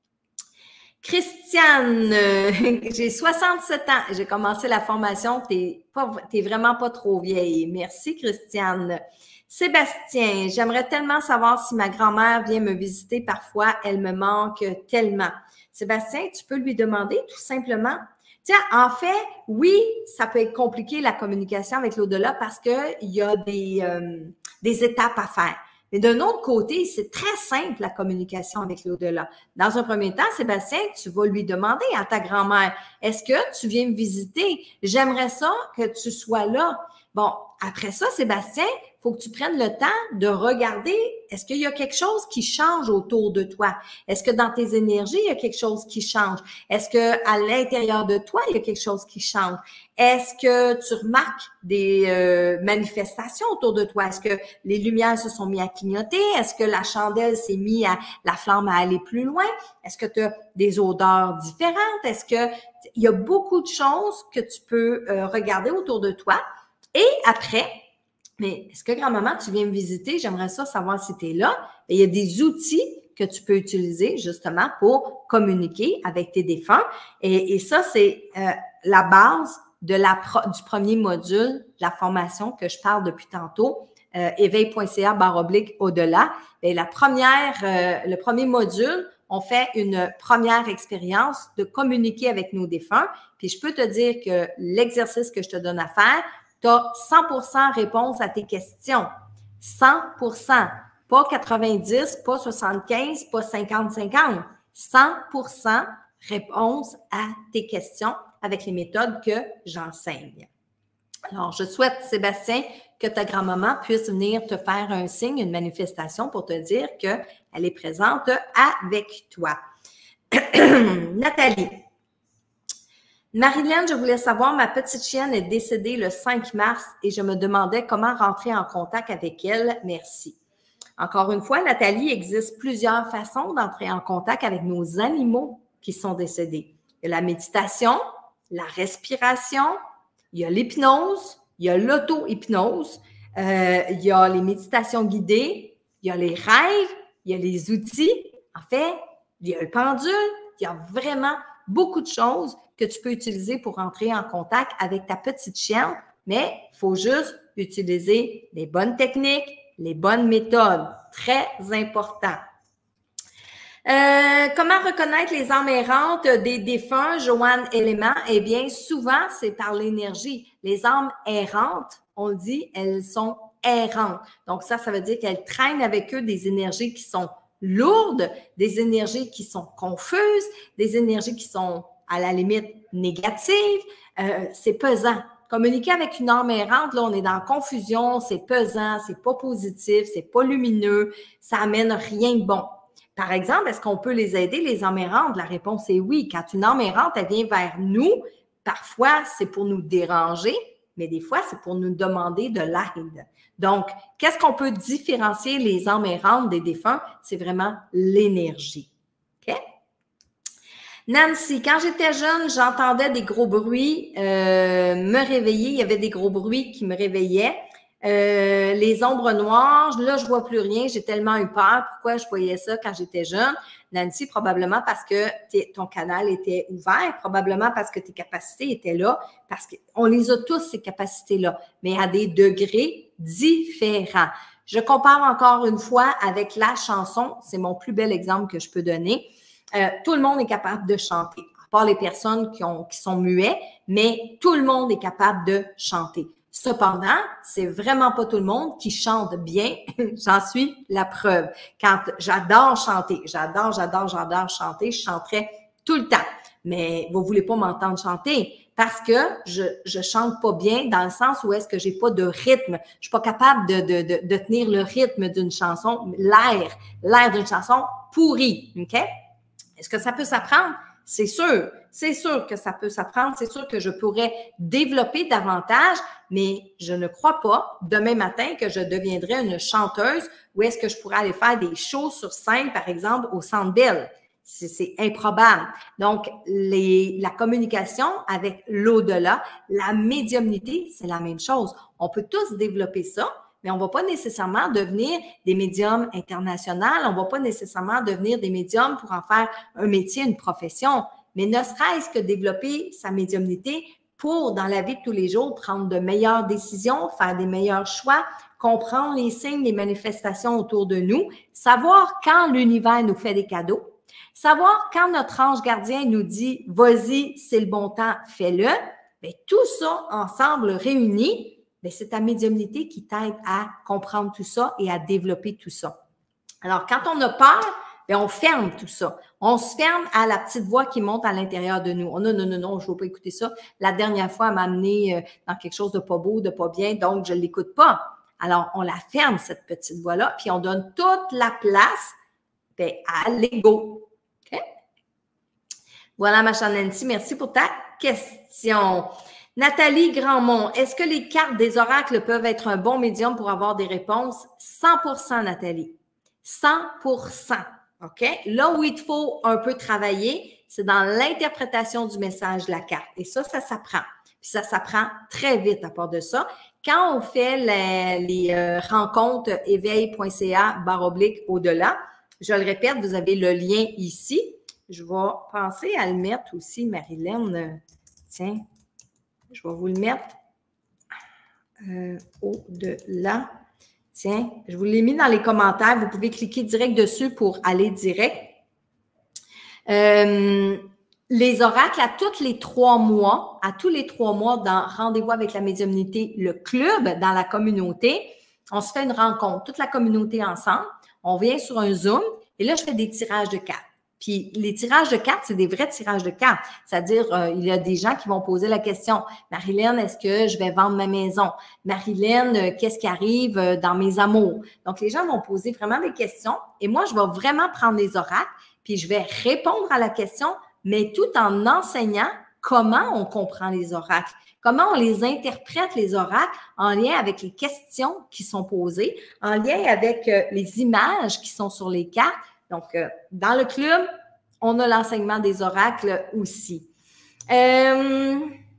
Christiane, euh, j'ai soixante-sept ans. J'ai commencé la formation. T'es pas, t'es vraiment pas trop vieille. Merci, Christiane. Sébastien, j'aimerais tellement savoir si ma grand-mère vient me visiter. Parfois, elle me manque tellement. Sébastien, tu peux lui demander tout simplement. Tiens, en fait, oui, ça peut être compliqué la communication avec l'au-delà parce qu'il y a des, euh, des étapes à faire. Mais d'un autre côté, c'est très simple la communication avec l'au-delà. Dans un premier temps, Sébastien, tu vas lui demander à ta grand-mère, est-ce que tu viens me visiter? J'aimerais ça que tu sois là. Bon, après ça, Sébastien, il faut que tu prennes le temps de regarder, est-ce qu'il y a quelque chose qui change autour de toi? Est-ce que dans tes énergies, il y a quelque chose qui change? Est-ce qu'à l'intérieur de toi, il y a quelque chose qui change? Est-ce que tu remarques des euh, manifestations autour de toi? Est-ce que les lumières se sont mises à clignoter? Est-ce que la chandelle s'est mise à, la flamme à aller plus loin? Est-ce que tu as des odeurs différentes? Est-ce que il y a beaucoup de choses que tu peux euh, regarder autour de toi? Et après, Mais est-ce que grand-maman, tu viens me visiter? J'aimerais ça savoir si tu es là. Et il y a des outils que tu peux utiliser justement pour communiquer avec tes défunts. Et, et ça, c'est euh, la base de la pro, du premier module de la formation que je parle depuis tantôt, euh, éveil.ca barre oblique au-delà. Et la première, euh, le premier module, on fait une première expérience de communiquer avec nos défunts. Puis je peux te dire que l'exercice que je te donne à faire, tu as cent pour cent réponse à tes questions. cent pour cent. Pas quatre-vingt-dix, pas soixante-quinze, pas cinquante cinquante. cent pour cent réponse à tes questions avec les méthodes que j'enseigne. Alors, je souhaite, Sébastien, que ta grand-maman puisse venir te faire un signe, une manifestation pour te dire qu'elle est présente avec toi. Nathalie. Marilyn, je voulais savoir, ma petite chienne est décédée le cinq mars et je me demandais comment rentrer en contact avec elle. Merci. Encore une fois, Nathalie, il existe plusieurs façons d'entrer en contact avec nos animaux qui sont décédés. Il y a la méditation, la respiration, il y a l'hypnose, il y a l'auto-hypnose, euh, il y a les méditations guidées, il y a les rêves, il y a les outils. En fait, il y a le pendule, il y a vraiment beaucoup de choses que tu peux utiliser pour entrer en contact avec ta petite chienne, mais il faut juste utiliser les bonnes techniques, les bonnes méthodes. Très important. Euh, comment reconnaître les âmes errantes des défunts, Joanne Élément? Eh bien, souvent, c'est par l'énergie. Les âmes errantes, on le dit, elles sont errantes. Donc, ça, ça veut dire qu'elles traînent avec eux des énergies qui sont lourdes, des énergies qui sont confuses, des énergies qui sont à la limite négatives. Euh, c'est pesant. Communiquer avec une âme errante, là, on est dans la confusion, c'est pesant, c'est pas positif, c'est pas lumineux, ça amène rien de bon. Par exemple, est-ce qu'on peut les aider, les âmes errantes? La réponse est oui. Quand une âme errante, elle vient vers nous, parfois, c'est pour nous déranger, mais des fois, c'est pour nous demander de l'aide. Donc, qu'est-ce qu'on peut différencier les âmes errantes des défunts? C'est vraiment l'énergie. OK? Nancy, quand j'étais jeune, j'entendais des gros bruits euh, me réveiller. Il y avait des gros bruits qui me réveillaient. Euh, les ombres noires, là, je vois plus rien. J'ai tellement eu peur. Pourquoi je voyais ça quand j'étais jeune? Nancy, probablement parce que ton canal était ouvert, probablement parce que tes capacités étaient là, parce qu'on les a tous, ces capacités-là, mais à des degrés différents. Je compare encore une fois avec la chanson. C'est mon plus bel exemple que je peux donner. Euh, tout le monde est capable de chanter, à part les personnes qui, ont, qui sont muets, mais tout le monde est capable de chanter. Cependant, c'est vraiment pas tout le monde qui chante bien. J'en suis la preuve. Quand j'adore chanter, j'adore, j'adore, j'adore chanter, je chanterais tout le temps. Mais vous voulez pas m'entendre chanter parce que je je chante pas bien dans le sens où est-ce que j'ai pas de rythme. Je suis pas capable de de de, de tenir le rythme d'une chanson, l'air, l'air d'une chanson pourrie. Ok? Est-ce que ça peut s'apprendre? C'est sûr, c'est sûr que ça peut s'apprendre, c'est sûr que je pourrais développer davantage, mais je ne crois pas demain matin que je deviendrai une chanteuse ou est-ce que je pourrais aller faire des shows sur scène, par exemple, au Centre Bell. C'est improbable. Donc, les, la communication avec l'au-delà, la médiumnité, c'est la même chose. On peut tous développer ça, mais on ne va pas nécessairement devenir des médiums internationaux, on ne va pas nécessairement devenir des médiums pour en faire un métier, une profession, mais ne serait-ce que développer sa médiumnité pour, dans la vie de tous les jours, prendre de meilleures décisions, faire des meilleurs choix, comprendre les signes, les manifestations autour de nous, savoir quand l'univers nous fait des cadeaux, savoir quand notre ange gardien nous dit « vas-y, c'est le bon temps, fais-le », bien, tout ça ensemble réuni, bien, c'est ta médiumnité qui t'aide à comprendre tout ça et à développer tout ça. Alors, quand on a peur, bien, on ferme tout ça. On se ferme à la petite voix qui monte à l'intérieur de nous. Oh non, non, non, non, je ne veux pas écouter ça. La dernière fois, elle m'a amené dans quelque chose de pas beau, de pas bien, donc je ne l'écoute pas. Alors, on la ferme, cette petite voix-là, puis on donne toute la place bien, à l'ego. OK? Voilà, ma chère Nancy, merci pour ta question. Nathalie Grandmont, est-ce que les cartes des oracles peuvent être un bon médium pour avoir des réponses? cent pour cent, Nathalie. cent pour cent. OK? Là où il te faut un peu travailler, c'est dans l'interprétation du message de la carte. Et ça, ça s'apprend. Puis ça s'apprend très vite à part de ça. quand on fait la, les euh, rencontres éveil.ca barre oblique au-delà, je le répète, vous avez le lien ici. Je vais penser à le mettre aussi, Marilyn. Tiens, je vais vous le mettre euh, au-delà. Tiens, je vous l'ai mis dans les commentaires. Vous pouvez cliquer direct dessus pour aller direct. Euh, les oracles à tous les trois mois, à tous les trois mois dans Rendez-vous avec la médiumnité, le club dans la communauté, on se fait une rencontre, toute la communauté ensemble. On vient sur un Zoom et là, je fais des tirages de cartes. Puis les tirages de cartes, c'est des vrais tirages de cartes. C'est-à-dire, euh, il y a des gens qui vont poser la question, Marilyn, est-ce que je vais vendre ma maison? Marilyn, euh, qu'est-ce qui arrive euh, dans mes amours? Donc, les gens vont poser vraiment des questions et moi, je vais vraiment prendre les oracles puis je vais répondre à la question, mais tout en enseignant comment on comprend les oracles, comment on les interprète, les oracles, en lien avec les questions qui sont posées, en lien avec euh, les images qui sont sur les cartes. Donc, euh, dans le club, on a l'enseignement des oracles aussi. Euh,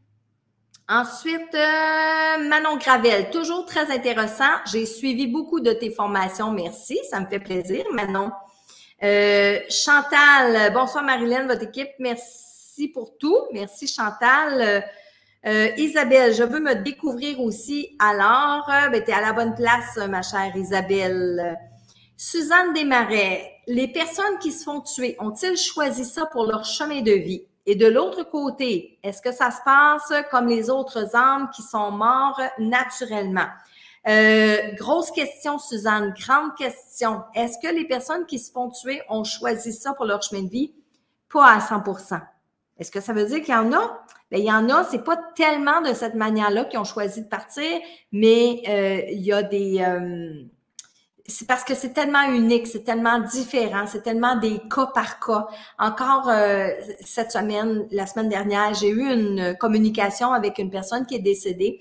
ensuite, euh, Manon Gravel, toujours très intéressant. J'ai suivi beaucoup de tes formations. Merci, ça me fait plaisir, Manon. Euh, Chantal, bonsoir Marilyn, votre équipe, merci pour tout. Merci Chantal. Euh, euh, Isabelle, je veux me découvrir aussi. Alors, euh, ben, tu es à la bonne place, ma chère Isabelle. Suzanne Desmarais, les personnes qui se font tuer, ont-ils choisi ça pour leur chemin de vie? Et de l'autre côté, est-ce que ça se passe comme les autres âmes qui sont morts naturellement? Euh, grosse question, Suzanne, grande question. Est-ce que les personnes qui se font tuer ont choisi ça pour leur chemin de vie? Pas à cent pour cent. Est-ce que ça veut dire qu'il y en a? Bien, il y en a, c'est pas tellement de cette manière-là qu'ils ont choisi de partir, mais euh, il y a des... Euh, c'est parce que c'est tellement unique, c'est tellement différent, c'est tellement des cas par cas. Encore euh, cette semaine, la semaine dernière, j'ai eu une communication avec une personne qui est décédée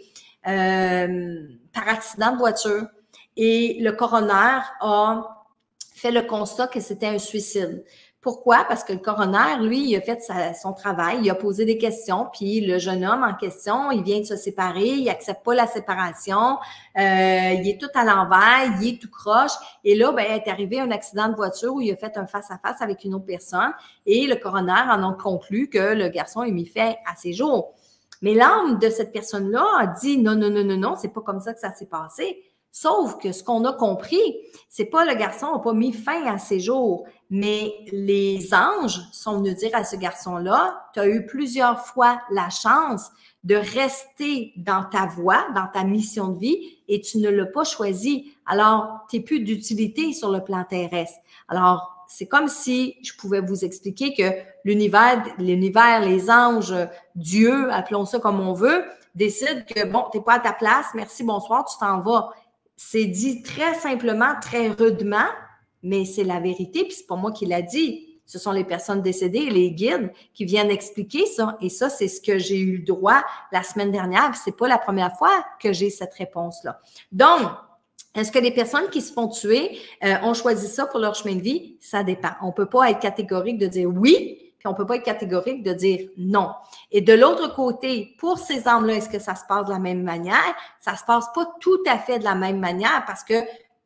euh, par accident de voiture et le coroner a fait le constat que c'était un suicide. Pourquoi? Parce que le coroner, lui, il a fait sa, son travail, il a posé des questions, puis le jeune homme en question, il vient de se séparer, il accepte pas la séparation, euh, il est tout à l'envers, il est tout croche, et là, ben, est arrivé un accident de voiture où il a fait un face-à-face avec une autre personne, et le coroner en a conclu que le garçon a mis fin à ses jours. Mais l'âme de cette personne-là a dit non, non, non, non, non, c'est pas comme ça que ça s'est passé. Sauf que ce qu'on a compris, c'est pas le garçon n'a pas mis fin à ses jours, mais les anges sont venus dire à ce garçon-là, tu as eu plusieurs fois la chance de rester dans ta voie, dans ta mission de vie, et tu ne l'as pas choisi. Alors, tu n'es plus d'utilité sur le plan terrestre. Alors, c'est comme si je pouvais vous expliquer que l'univers, l'univers, les anges, Dieu, appelons ça comme on veut, décident que, bon, tu n'es pas à ta place, merci, bonsoir, tu t'en vas. C'est dit très simplement, très rudement, mais c'est la vérité, puis c'est pas moi qui l'a dit. Ce sont les personnes décédées, les guides, qui viennent expliquer ça. Et ça, c'est ce que j'ai eu le droit la semaine dernière, puis c'est pas la première fois que j'ai cette réponse-là. Donc, est-ce que les personnes qui se font tuer euh, ont choisi ça pour leur chemin de vie? Ça dépend. On peut pas être catégorique de dire oui, puis on peut pas être catégorique de dire non. Et de l'autre côté, pour ces âmes-là, est-ce que ça se passe de la même manière? Ça se passe pas tout à fait de la même manière parce que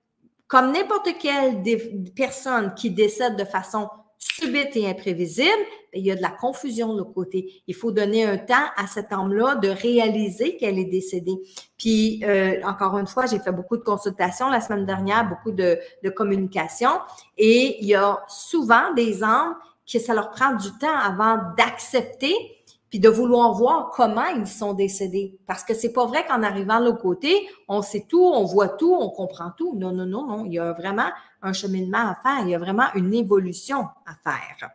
comme n'importe quelle personne qui décède de façon subite et imprévisible, il y a de la confusion de l'autre côté. Il faut donner un temps à cette âme-là de réaliser qu'elle est décédée. Puis, euh, encore une fois, j'ai fait beaucoup de consultations la semaine dernière, beaucoup de, de communication, et il y a souvent des âmes que ça leur prend du temps avant d'accepter puis de vouloir voir comment ils sont décédés. Parce que c'est pas vrai qu'en arrivant de l'autre côté, on sait tout, on voit tout, on comprend tout. Non, non, non, non. Il y a vraiment un cheminement à faire. Il y a vraiment une évolution à faire.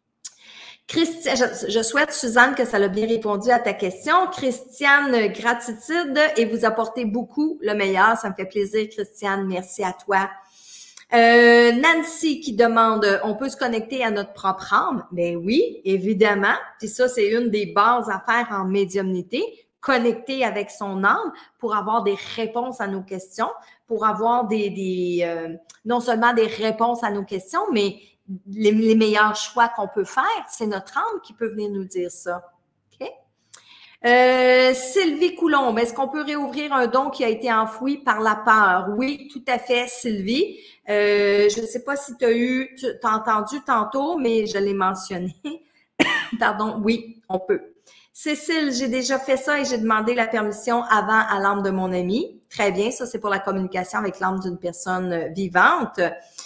Christiane, je, je souhaite, Suzanne, que ça l'a bien répondu à ta question. Christiane, gratitude et vous apportez beaucoup le meilleur. Ça me fait plaisir, Christiane. Merci à toi. Euh, Nancy qui demande, on peut se connecter à notre propre âme? Ben oui, évidemment. Puis ça, c'est une des bases à faire en médiumnité, connecter avec son âme pour avoir des réponses à nos questions, pour avoir des, des euh, non seulement des réponses à nos questions, mais les, les meilleurs choix qu'on peut faire, c'est notre âme qui peut venir nous dire ça. OK? Euh, Sylvie Coulombe, est-ce qu'on peut réouvrir un don qui a été enfoui par la peur? Oui, tout à fait, Sylvie. Euh, je ne sais pas si tu as eu, tu as entendu tantôt, mais je l'ai mentionné. Pardon, oui, on peut. Cécile, j'ai déjà fait ça et j'ai demandé la permission avant à l'âme de mon ami. Très bien, ça c'est pour la communication avec l'âme d'une personne vivante.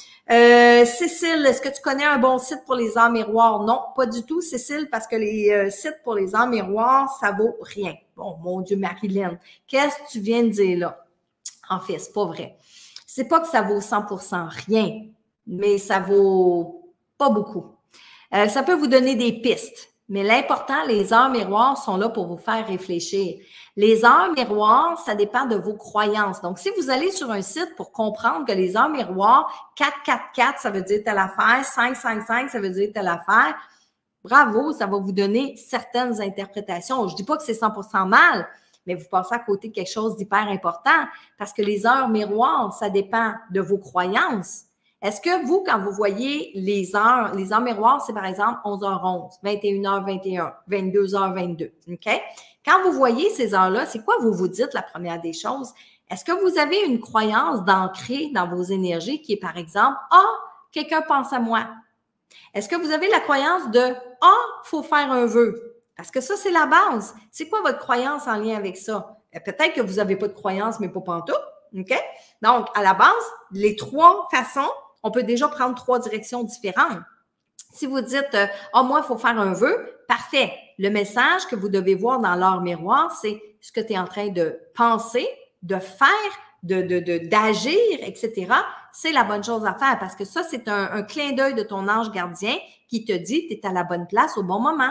Euh, Cécile, est-ce que tu connais un bon site pour les arts miroirs? Non, pas du tout, Cécile, parce que les euh, sites pour les arts miroirs, ça vaut rien. Bon, mon Dieu, Marilyn, qu'est-ce que tu viens de dire là? En fait, c'est pas vrai. C'est pas que ça vaut cent pour cent rien, mais ça vaut pas beaucoup. Euh, ça peut vous donner des pistes, mais l'important, les heures miroirs sont là pour vous faire réfléchir. Les heures miroirs, ça dépend de vos croyances. Donc, si vous allez sur un site pour comprendre que les heures miroirs, quatre quatre quatre, ça veut dire telle affaire, cinq cinq cinq, ça veut dire telle affaire, bravo, ça va vous donner certaines interprétations. Je dis pas que c'est cent pour cent mal, mais vous passez à côté de quelque chose d'hyper important parce que les heures miroirs, ça dépend de vos croyances. Est-ce que vous, quand vous voyez les heures, les heures miroirs, c'est par exemple onze heures onze, vingt et une heures vingt et un, vingt-deux heures vingt-deux, OK? Quand vous voyez ces heures-là, c'est quoi vous vous dites la première des choses? Est-ce que vous avez une croyance d'ancrer dans vos énergies qui est par exemple, « Ah, quelqu'un pense à moi ». Est-ce que vous avez la croyance de « Ah, il faut faire un vœu ». Parce que ça, c'est la base. C'est quoi votre croyance en lien avec ça? Peut-être que vous n'avez pas de croyance, mais pas pantoute, OK? Donc, à la base, les trois façons, on peut déjà prendre trois directions différentes. Si vous dites « Ah, oh, moi, il faut faire un vœu », parfait. Le message que vous devez voir dans l'heure miroir, c'est ce que tu es en train de penser, de faire, de, de, de, d'agir, et cetera. C'est la bonne chose à faire parce que ça, c'est un, un clin d'œil de ton ange gardien qui te dit que tu es à la bonne place au bon moment.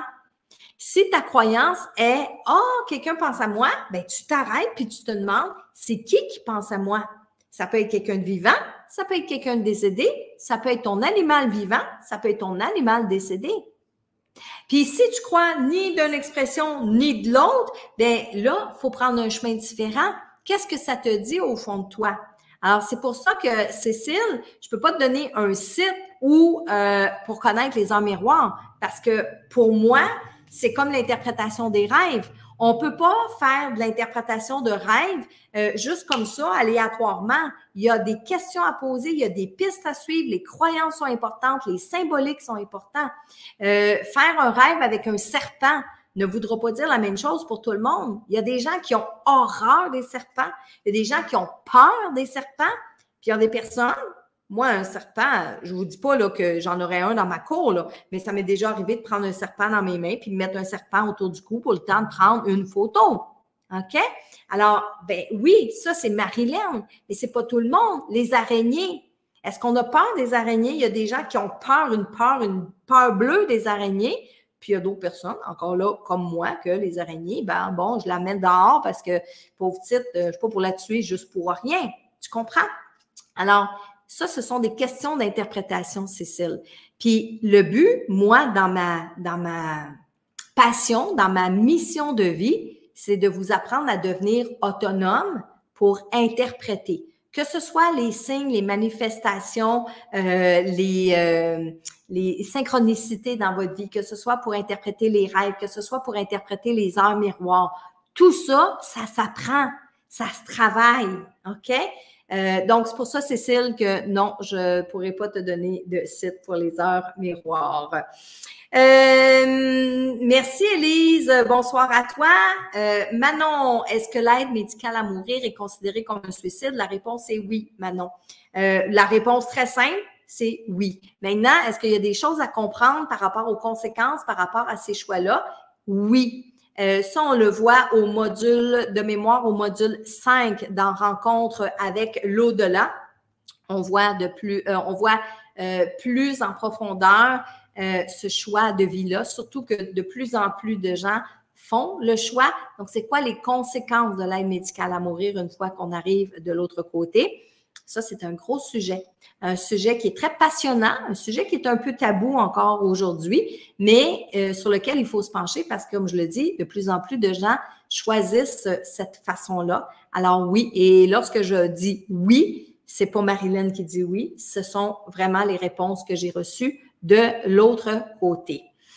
Si ta croyance est « Ah, oh, quelqu'un pense à moi », ben tu t'arrêtes puis tu te demandes « C'est qui qui pense à moi ?» Ça peut être quelqu'un de vivant, ça peut être quelqu'un de décédé, ça peut être ton animal vivant, ça peut être ton animal décédé. Puis si tu crois ni d'une expression ni de l'autre, bien là, il faut prendre un chemin différent. Qu'est-ce que ça te dit au fond de toi? Alors, c'est pour ça que, Cécile, je peux pas te donner un site où euh, pour connaître les heures miroirs, parce que pour moi, c'est comme l'interprétation des rêves. On peut pas faire de l'interprétation de rêves euh, juste comme ça, aléatoirement. Il y a des questions à poser, il y a des pistes à suivre, les croyances sont importantes, les symboliques sont importants. Euh, faire un rêve avec un serpent ne voudra pas dire la même chose pour tout le monde. Il y a des gens qui ont horreur des serpents, il y a des gens qui ont peur des serpents, puis il y a des personnes, moi, un serpent, je vous dis pas là, que j'en aurais un dans ma cour, là, mais ça m'est déjà arrivé de prendre un serpent dans mes mains puis de mettre un serpent autour du cou pour le temps de prendre une photo. OK? Alors, ben oui, ça, c'est Marilyn, mais c'est pas tout le monde. Les araignées. Est-ce qu'on a peur des araignées? Il y a des gens qui ont peur, une peur, une peur bleue des araignées. Puis il y a d'autres personnes, encore là, comme moi, que les araignées, ben bon, je la mets dehors parce que, pauvre petite, je ne suis pas pour la tuer juste pour rien. Tu comprends? Alors, ça, ce sont des questions d'interprétation, Cécile. Puis le but, moi, dans ma, dans ma passion, dans ma mission de vie, c'est de vous apprendre à devenir autonome pour interpréter. Que ce soit les signes, les manifestations, euh, les, euh, les synchronicités dans votre vie, que ce soit pour interpréter les rêves, que ce soit pour interpréter les heures miroirs. Tout ça, ça s'apprend, ça se travaille, OK? Euh, donc, c'est pour ça, Cécile, que non, je ne pourrais pas te donner de site pour les heures miroirs. Euh, merci, Élise. Bonsoir à toi. Euh, Manon, est-ce que l'aide médicale à mourir est considérée comme un suicide? La réponse est oui, Manon. Euh, la réponse très simple, c'est oui. Maintenant, est-ce qu'il y a des choses à comprendre par rapport aux conséquences, par rapport à ces choix-là? Oui. Euh, ça, on le voit au module de mémoire, au module cinq dans Rencontre avec l'au-delà. On voit de plus, euh, on voit euh, plus en profondeur euh, ce choix de vie-là, surtout que de plus en plus de gens font le choix. Donc, c'est quoi les conséquences de l'aide médicale à mourir une fois qu'on arrive de l'autre côté? Ça, c'est un gros sujet. Un sujet qui est très passionnant, un sujet qui est un peu tabou encore aujourd'hui, mais euh, sur lequel il faut se pencher parce que, comme je le dis, de plus en plus de gens choisissent cette façon-là. Alors oui, et lorsque je dis oui, c'est pas Marilyn qui dit oui, ce sont vraiment les réponses que j'ai reçues de l'autre côté.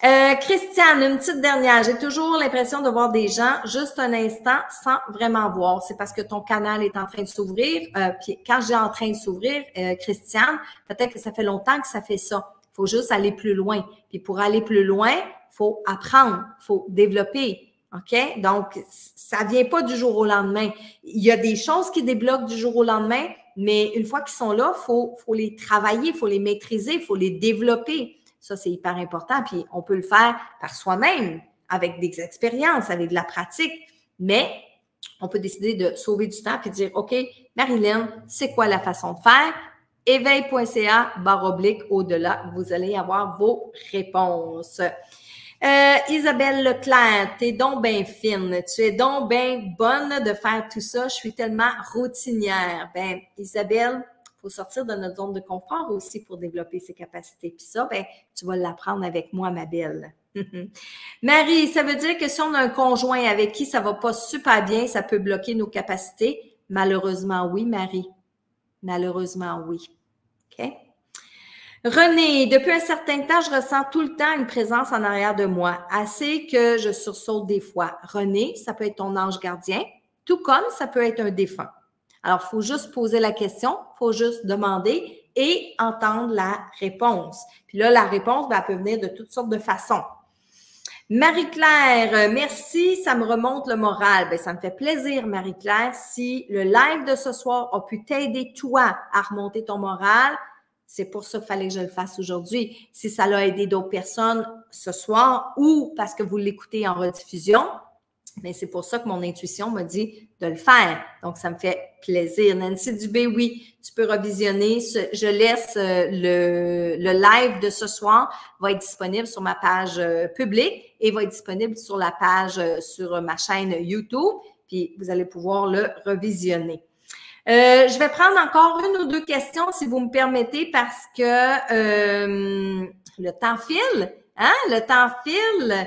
Euh, Christiane, une petite dernière. J'ai toujours l'impression de voir des gens juste un instant sans vraiment voir. C'est parce que ton canal est en train de s'ouvrir. Euh, puis quand j'ai en train de s'ouvrir, euh, Christiane, peut-être que ça fait longtemps que ça fait ça. Il faut juste aller plus loin. Puis pour aller plus loin, il faut apprendre, il faut développer. OK? Donc, ça vient pas du jour au lendemain. Il y a des choses qui débloquent du jour au lendemain, mais une fois qu'ils sont là, il faut, faut les travailler, il faut les maîtriser, il faut les développer. Ça, c'est hyper important. Puis, on peut le faire par soi-même, avec des expériences, avec de la pratique. Mais, on peut décider de sauver du temps puis dire, OK, Marilyn, c'est quoi la façon de faire? éveil point c a barre oblique au-delà. Vous allez avoir vos réponses. Euh, Isabelle Leclerc, t'es donc bien fine. Tu es donc bien bonne de faire tout ça. Je suis tellement routinière. Ben, Isabelle, faut sortir de notre zone de confort aussi pour développer ses capacités. Puis ça, ben, tu vas l'apprendre avec moi, ma belle. Marie, ça veut dire que si on a un conjoint avec qui ça va pas super bien, ça peut bloquer nos capacités? Malheureusement, oui, Marie. Malheureusement, oui. OK? René, depuis un certain temps, je ressens tout le temps une présence en arrière de moi, assez que je sursaute des fois. René, ça peut être ton ange gardien, tout comme ça peut être un défunt. Alors, il faut juste poser la question, il faut juste demander et entendre la réponse. Puis là, la réponse, ben, elle peut venir de toutes sortes de façons. Marie-Claire, merci, ça me remonte le moral. Bien, ça me fait plaisir, Marie-Claire. Si le live de ce soir a pu t'aider, toi, à remonter ton moral, c'est pour ça qu'il fallait que je le fasse aujourd'hui. Si ça l'a aidé d'autres personnes ce soir ou parce que vous l'écoutez en rediffusion, mais c'est pour ça que mon intuition m'a dit de le faire. Donc, ça me fait plaisir. Nancy Dubé, oui, tu peux revisionner. Je laisse le, le live de ce soir, va être disponible sur ma page publique et va être disponible sur la page, sur ma chaîne YouTube. Puis, vous allez pouvoir le revisionner. Euh, je vais prendre encore une ou deux questions, si vous me permettez, parce que euh, le temps file. Hein? Le temps file.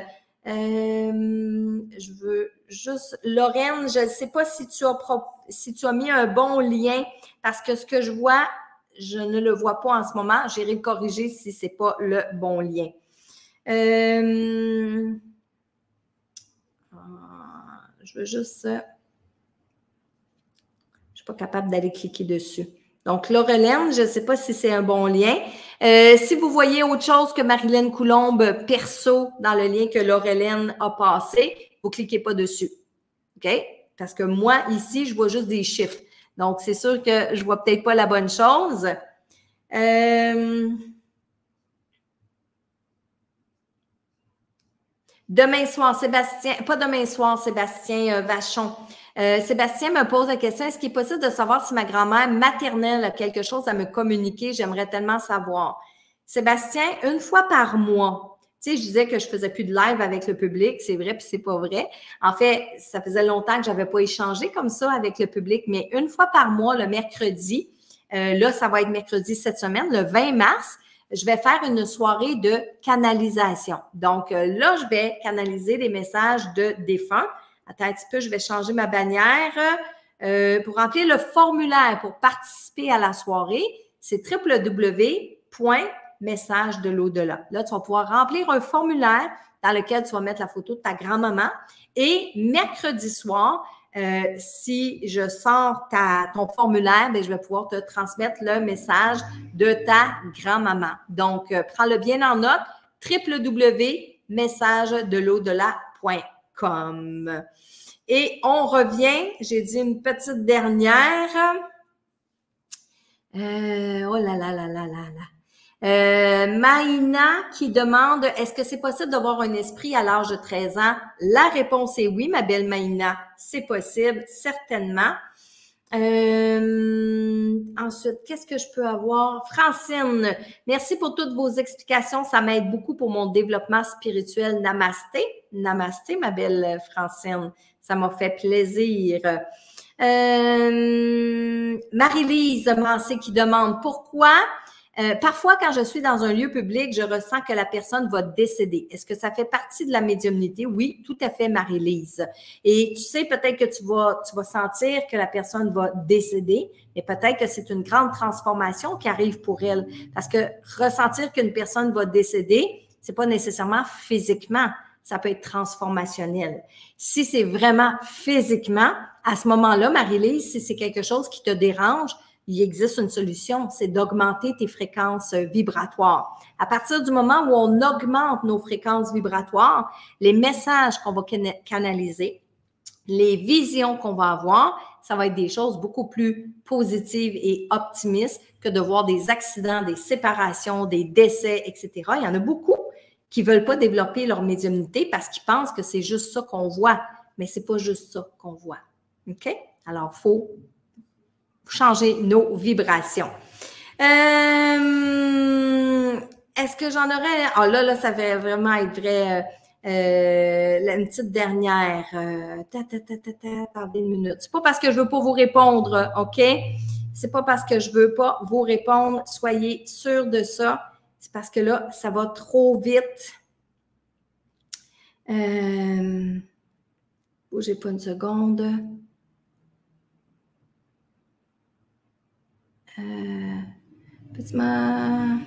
Euh, je veux juste, Lorraine, je ne sais pas si tu as pro, si tu as mis un bon lien, parce que ce que je vois, je ne le vois pas en ce moment. J'irai le corriger si ce n'est pas le bon lien. Euh, je veux juste... pas capable d'aller cliquer dessus. Donc, Laurelène, je ne sais pas si c'est un bon lien. Euh, si vous voyez autre chose que Marilyn Coulombe perso dans le lien que Laurelène a passé, vous ne cliquez pas dessus. OK? Parce que moi, ici, je vois juste des chiffres. Donc, c'est sûr que je ne vois peut-être pas la bonne chose. Euh... Demain soir, Sébastien, pas demain soir, Sébastien euh, Vachon. Euh, Sébastien me pose la question, est-ce qu'il est possible de savoir si ma grand-mère maternelle a quelque chose à me communiquer? J'aimerais tellement savoir. Sébastien, une fois par mois, tu sais, je disais que je faisais plus de live avec le public, c'est vrai puis c'est pas vrai. En fait, ça faisait longtemps que j'avais pas échangé comme ça avec le public, mais une fois par mois, le mercredi, euh, là, ça va être mercredi cette semaine, le vingt mars, je vais faire une soirée de canalisation. Donc, euh, là, je vais canaliser des messages de défunts. Attends un petit peu, je vais changer ma bannière. Euh, pour remplir le formulaire pour participer à la soirée, c'est w w w point message de l'au-delà. Là, tu vas pouvoir remplir un formulaire dans lequel tu vas mettre la photo de ta grand-maman. Et mercredi soir, euh, si je sors ta, ton formulaire, bien, je vais pouvoir te transmettre le message de ta grand-maman. Donc, euh, prends-le bien en note, w w w point message de l'au-delà point com. Et on revient, j'ai dit une petite dernière. Euh, oh là là là là là là. Euh, Maïna qui demande, est-ce que c'est possible d'avoir un esprit à l'âge de treize ans? La réponse est oui, ma belle Maïna. C'est possible, certainement. Euh, ensuite, qu'est-ce que je peux avoir? Francine, merci pour toutes vos explications. Ça m'aide beaucoup pour mon développement spirituel. Namasté. Namasté, ma belle Francine. Ça m'a fait plaisir. Euh, Marie-Lise Mancé qui demande pourquoi euh, parfois quand je suis dans un lieu public, je ressens que la personne va décéder. Est-ce que ça fait partie de la médiumnité? Oui, tout à fait, Marie-Lise. Et tu sais, peut-être que tu vas, tu vas sentir que la personne va décéder, mais peut-être que c'est une grande transformation qui arrive pour elle. Parce que ressentir qu'une personne va décéder, C'est pas nécessairement physiquement, ça peut être transformationnel. Si c'est vraiment physiquement, à ce moment-là, Marie-Lise, si c'est quelque chose qui te dérange, il existe une solution, c'est d'augmenter tes fréquences vibratoires. À partir du moment où on augmente nos fréquences vibratoires, les messages qu'on va canaliser, les visions qu'on va avoir, ça va être des choses beaucoup plus positives et optimistes que de voir des accidents, des séparations, des décès, et cetera. Il y en a beaucoup qui ne veulent pas développer leur médiumnité parce qu'ils pensent que c'est juste ça qu'on voit, mais c'est pas juste ça qu'on voit. OK? Alors, il faut changer nos vibrations. Euh, Est-ce que j'en aurais... Ah oh là, là, ça va vraiment être vrai... Euh, Euh, une petite dernière. Euh, ta, ta, ta, ta, ta, attendez une minute. C'est pas parce que je veux pas vous répondre, OK? C'est pas parce que je veux pas vous répondre. Soyez sûrs de ça. C'est parce que là, ça va trop vite. Euh, bougez pas une seconde. Euh, petit...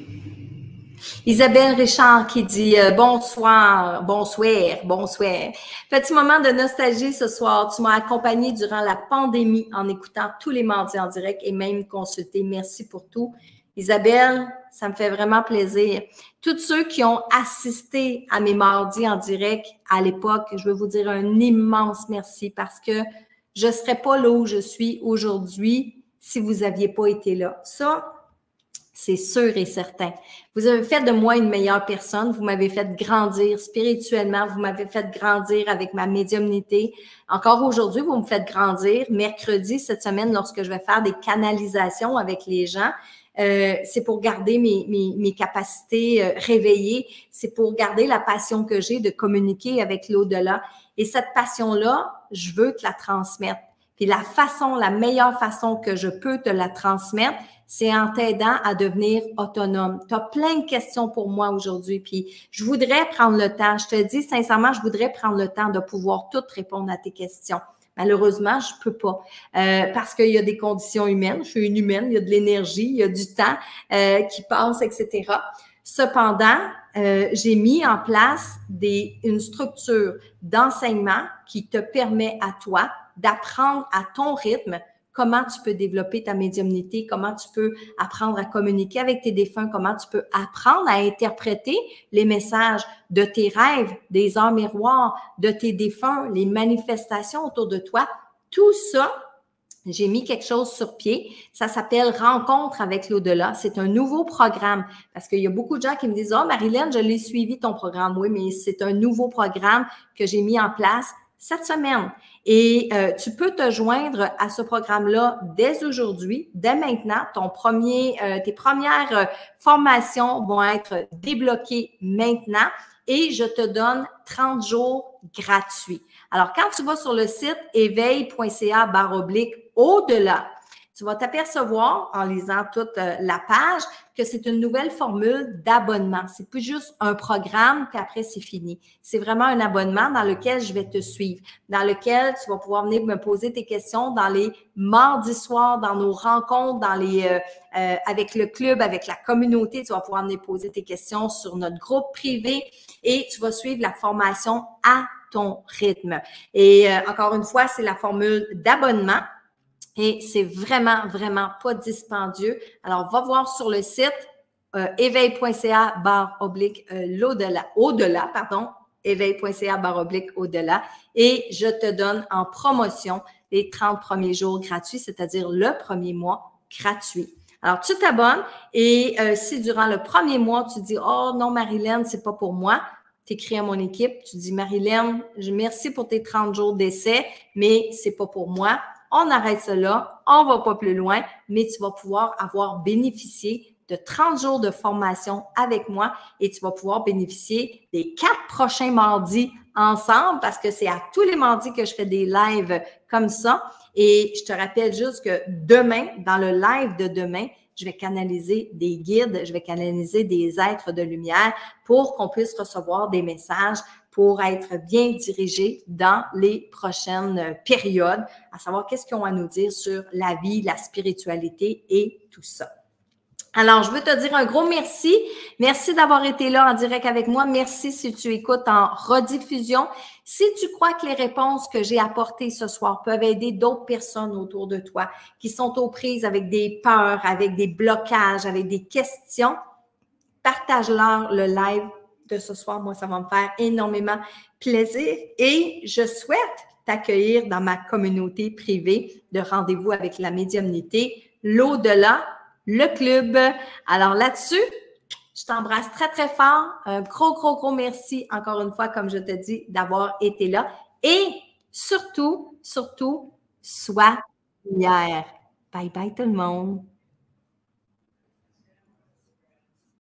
Isabelle Richard qui dit euh, bonsoir, bonsoir, bonsoir. Petit moment de nostalgie ce soir. Tu m'as accompagné durant la pandémie en écoutant tous les mardis en direct et même consulté. Merci pour tout. Isabelle, ça me fait vraiment plaisir. Tous ceux qui ont assisté à mes mardis en direct à l'époque, je veux vous dire un immense merci parce que je ne serais pas là où je suis aujourd'hui si vous n'aviez pas été là. Ça, c'est sûr et certain. Vous avez fait de moi une meilleure personne. Vous m'avez fait grandir spirituellement. Vous m'avez fait grandir avec ma médiumnité. Encore aujourd'hui, vous me faites grandir. Mercredi, cette semaine, lorsque je vais faire des canalisations avec les gens, euh, c'est pour garder mes, mes, mes capacités euh, réveillées. C'est pour garder la passion que j'ai de communiquer avec l'au-delà. Et cette passion-là, je veux te la transmettre. Puis la façon, la meilleure façon que je peux te la transmettre, c'est en t'aidant à devenir autonome. Tu as plein de questions pour moi aujourd'hui, puis je voudrais prendre le temps. Je te dis sincèrement, je voudrais prendre le temps de pouvoir tout répondre à tes questions. Malheureusement, je peux pas euh, parce qu'il y a des conditions humaines. Je suis une humaine, il y a de l'énergie, il y a du temps euh, qui passe, et cetera. Cependant, euh, j'ai mis en place des, une structure d'enseignement qui te permet à toi d'apprendre à ton rythme comment tu peux développer ta médiumnité, comment tu peux apprendre à communiquer avec tes défunts, comment tu peux apprendre à interpréter les messages de tes rêves, des heures miroirs, de tes défunts, les manifestations autour de toi. Tout ça, j'ai mis quelque chose sur pied. Ça s'appelle Rencontre avec l'au-delà. C'est un nouveau programme parce qu'il y a beaucoup de gens qui me disent « Oh, Marilyn, je l'ai suivi ton programme. » Oui, mais c'est un nouveau programme que j'ai mis en place cette semaine. Et euh, tu peux te joindre à ce programme-là dès aujourd'hui, dès maintenant. Ton premier, euh, tes premières euh, formations vont être débloquées maintenant et je te donne trente jours gratuits. Alors, quand tu vas sur le site éveil.ca barre oblique au-delà, tu vas t'apercevoir en lisant toute euh, la page que c'est une nouvelle formule d'abonnement. C'est plus juste un programme puis après c'est fini. C'est vraiment un abonnement dans lequel je vais te suivre, dans lequel tu vas pouvoir venir me poser tes questions dans les mardis soirs, dans nos rencontres, dans les euh, euh, avec le club, avec la communauté. Tu vas pouvoir venir poser tes questions sur notre groupe privé et tu vas suivre la formation à ton rythme. Et euh, encore une fois, c'est la formule d'abonnement. Et c'est vraiment, vraiment pas dispendieux. Alors, va voir sur le site euh, éveil.ca barre oblique euh, l'au-delà, au-delà, pardon, éveil.ca barre oblique au-delà. Et je te donne en promotion les trente premiers jours gratuits, c'est-à-dire le premier mois gratuit. Alors, tu t'abonnes et euh, si durant le premier mois, tu dis « Oh non, Marilyn, c'est pas pour moi », tu écris à mon équipe, tu dis « Marilyn, je merci pour tes trente jours d'essai, mais c'est pas pour moi ». On arrête cela, on va pas plus loin, mais tu vas pouvoir avoir bénéficié de trente jours de formation avec moi et tu vas pouvoir bénéficier des quatre prochains mardis ensemble parce que c'est à tous les mardis que je fais des lives comme ça. Et je te rappelle juste que demain, dans le live de demain, je vais canaliser des guides, je vais canaliser des êtres de lumière pour qu'on puisse recevoir des messages pour être bien dirigés dans les prochaines périodes, à savoir qu'est-ce qu'ils ont à nous dire sur la vie, la spiritualité et tout ça. Alors, je veux te dire un gros merci. Merci d'avoir été là en direct avec moi. Merci si tu écoutes en rediffusion. Si tu crois que les réponses que j'ai apportées ce soir peuvent aider d'autres personnes autour de toi qui sont aux prises avec des peurs, avec des blocages, avec des questions, partage-leur le live de ce soir. Moi, ça va me faire énormément plaisir et je souhaite t'accueillir dans ma communauté privée de rendez-vous avec la médiumnité, l'au-delà, le club. Alors là-dessus, je t'embrasse très, très fort. Un gros, gros, gros merci, encore une fois, comme je te dis, d'avoir été là. Et surtout, surtout, sois lumière. Bye bye tout le monde.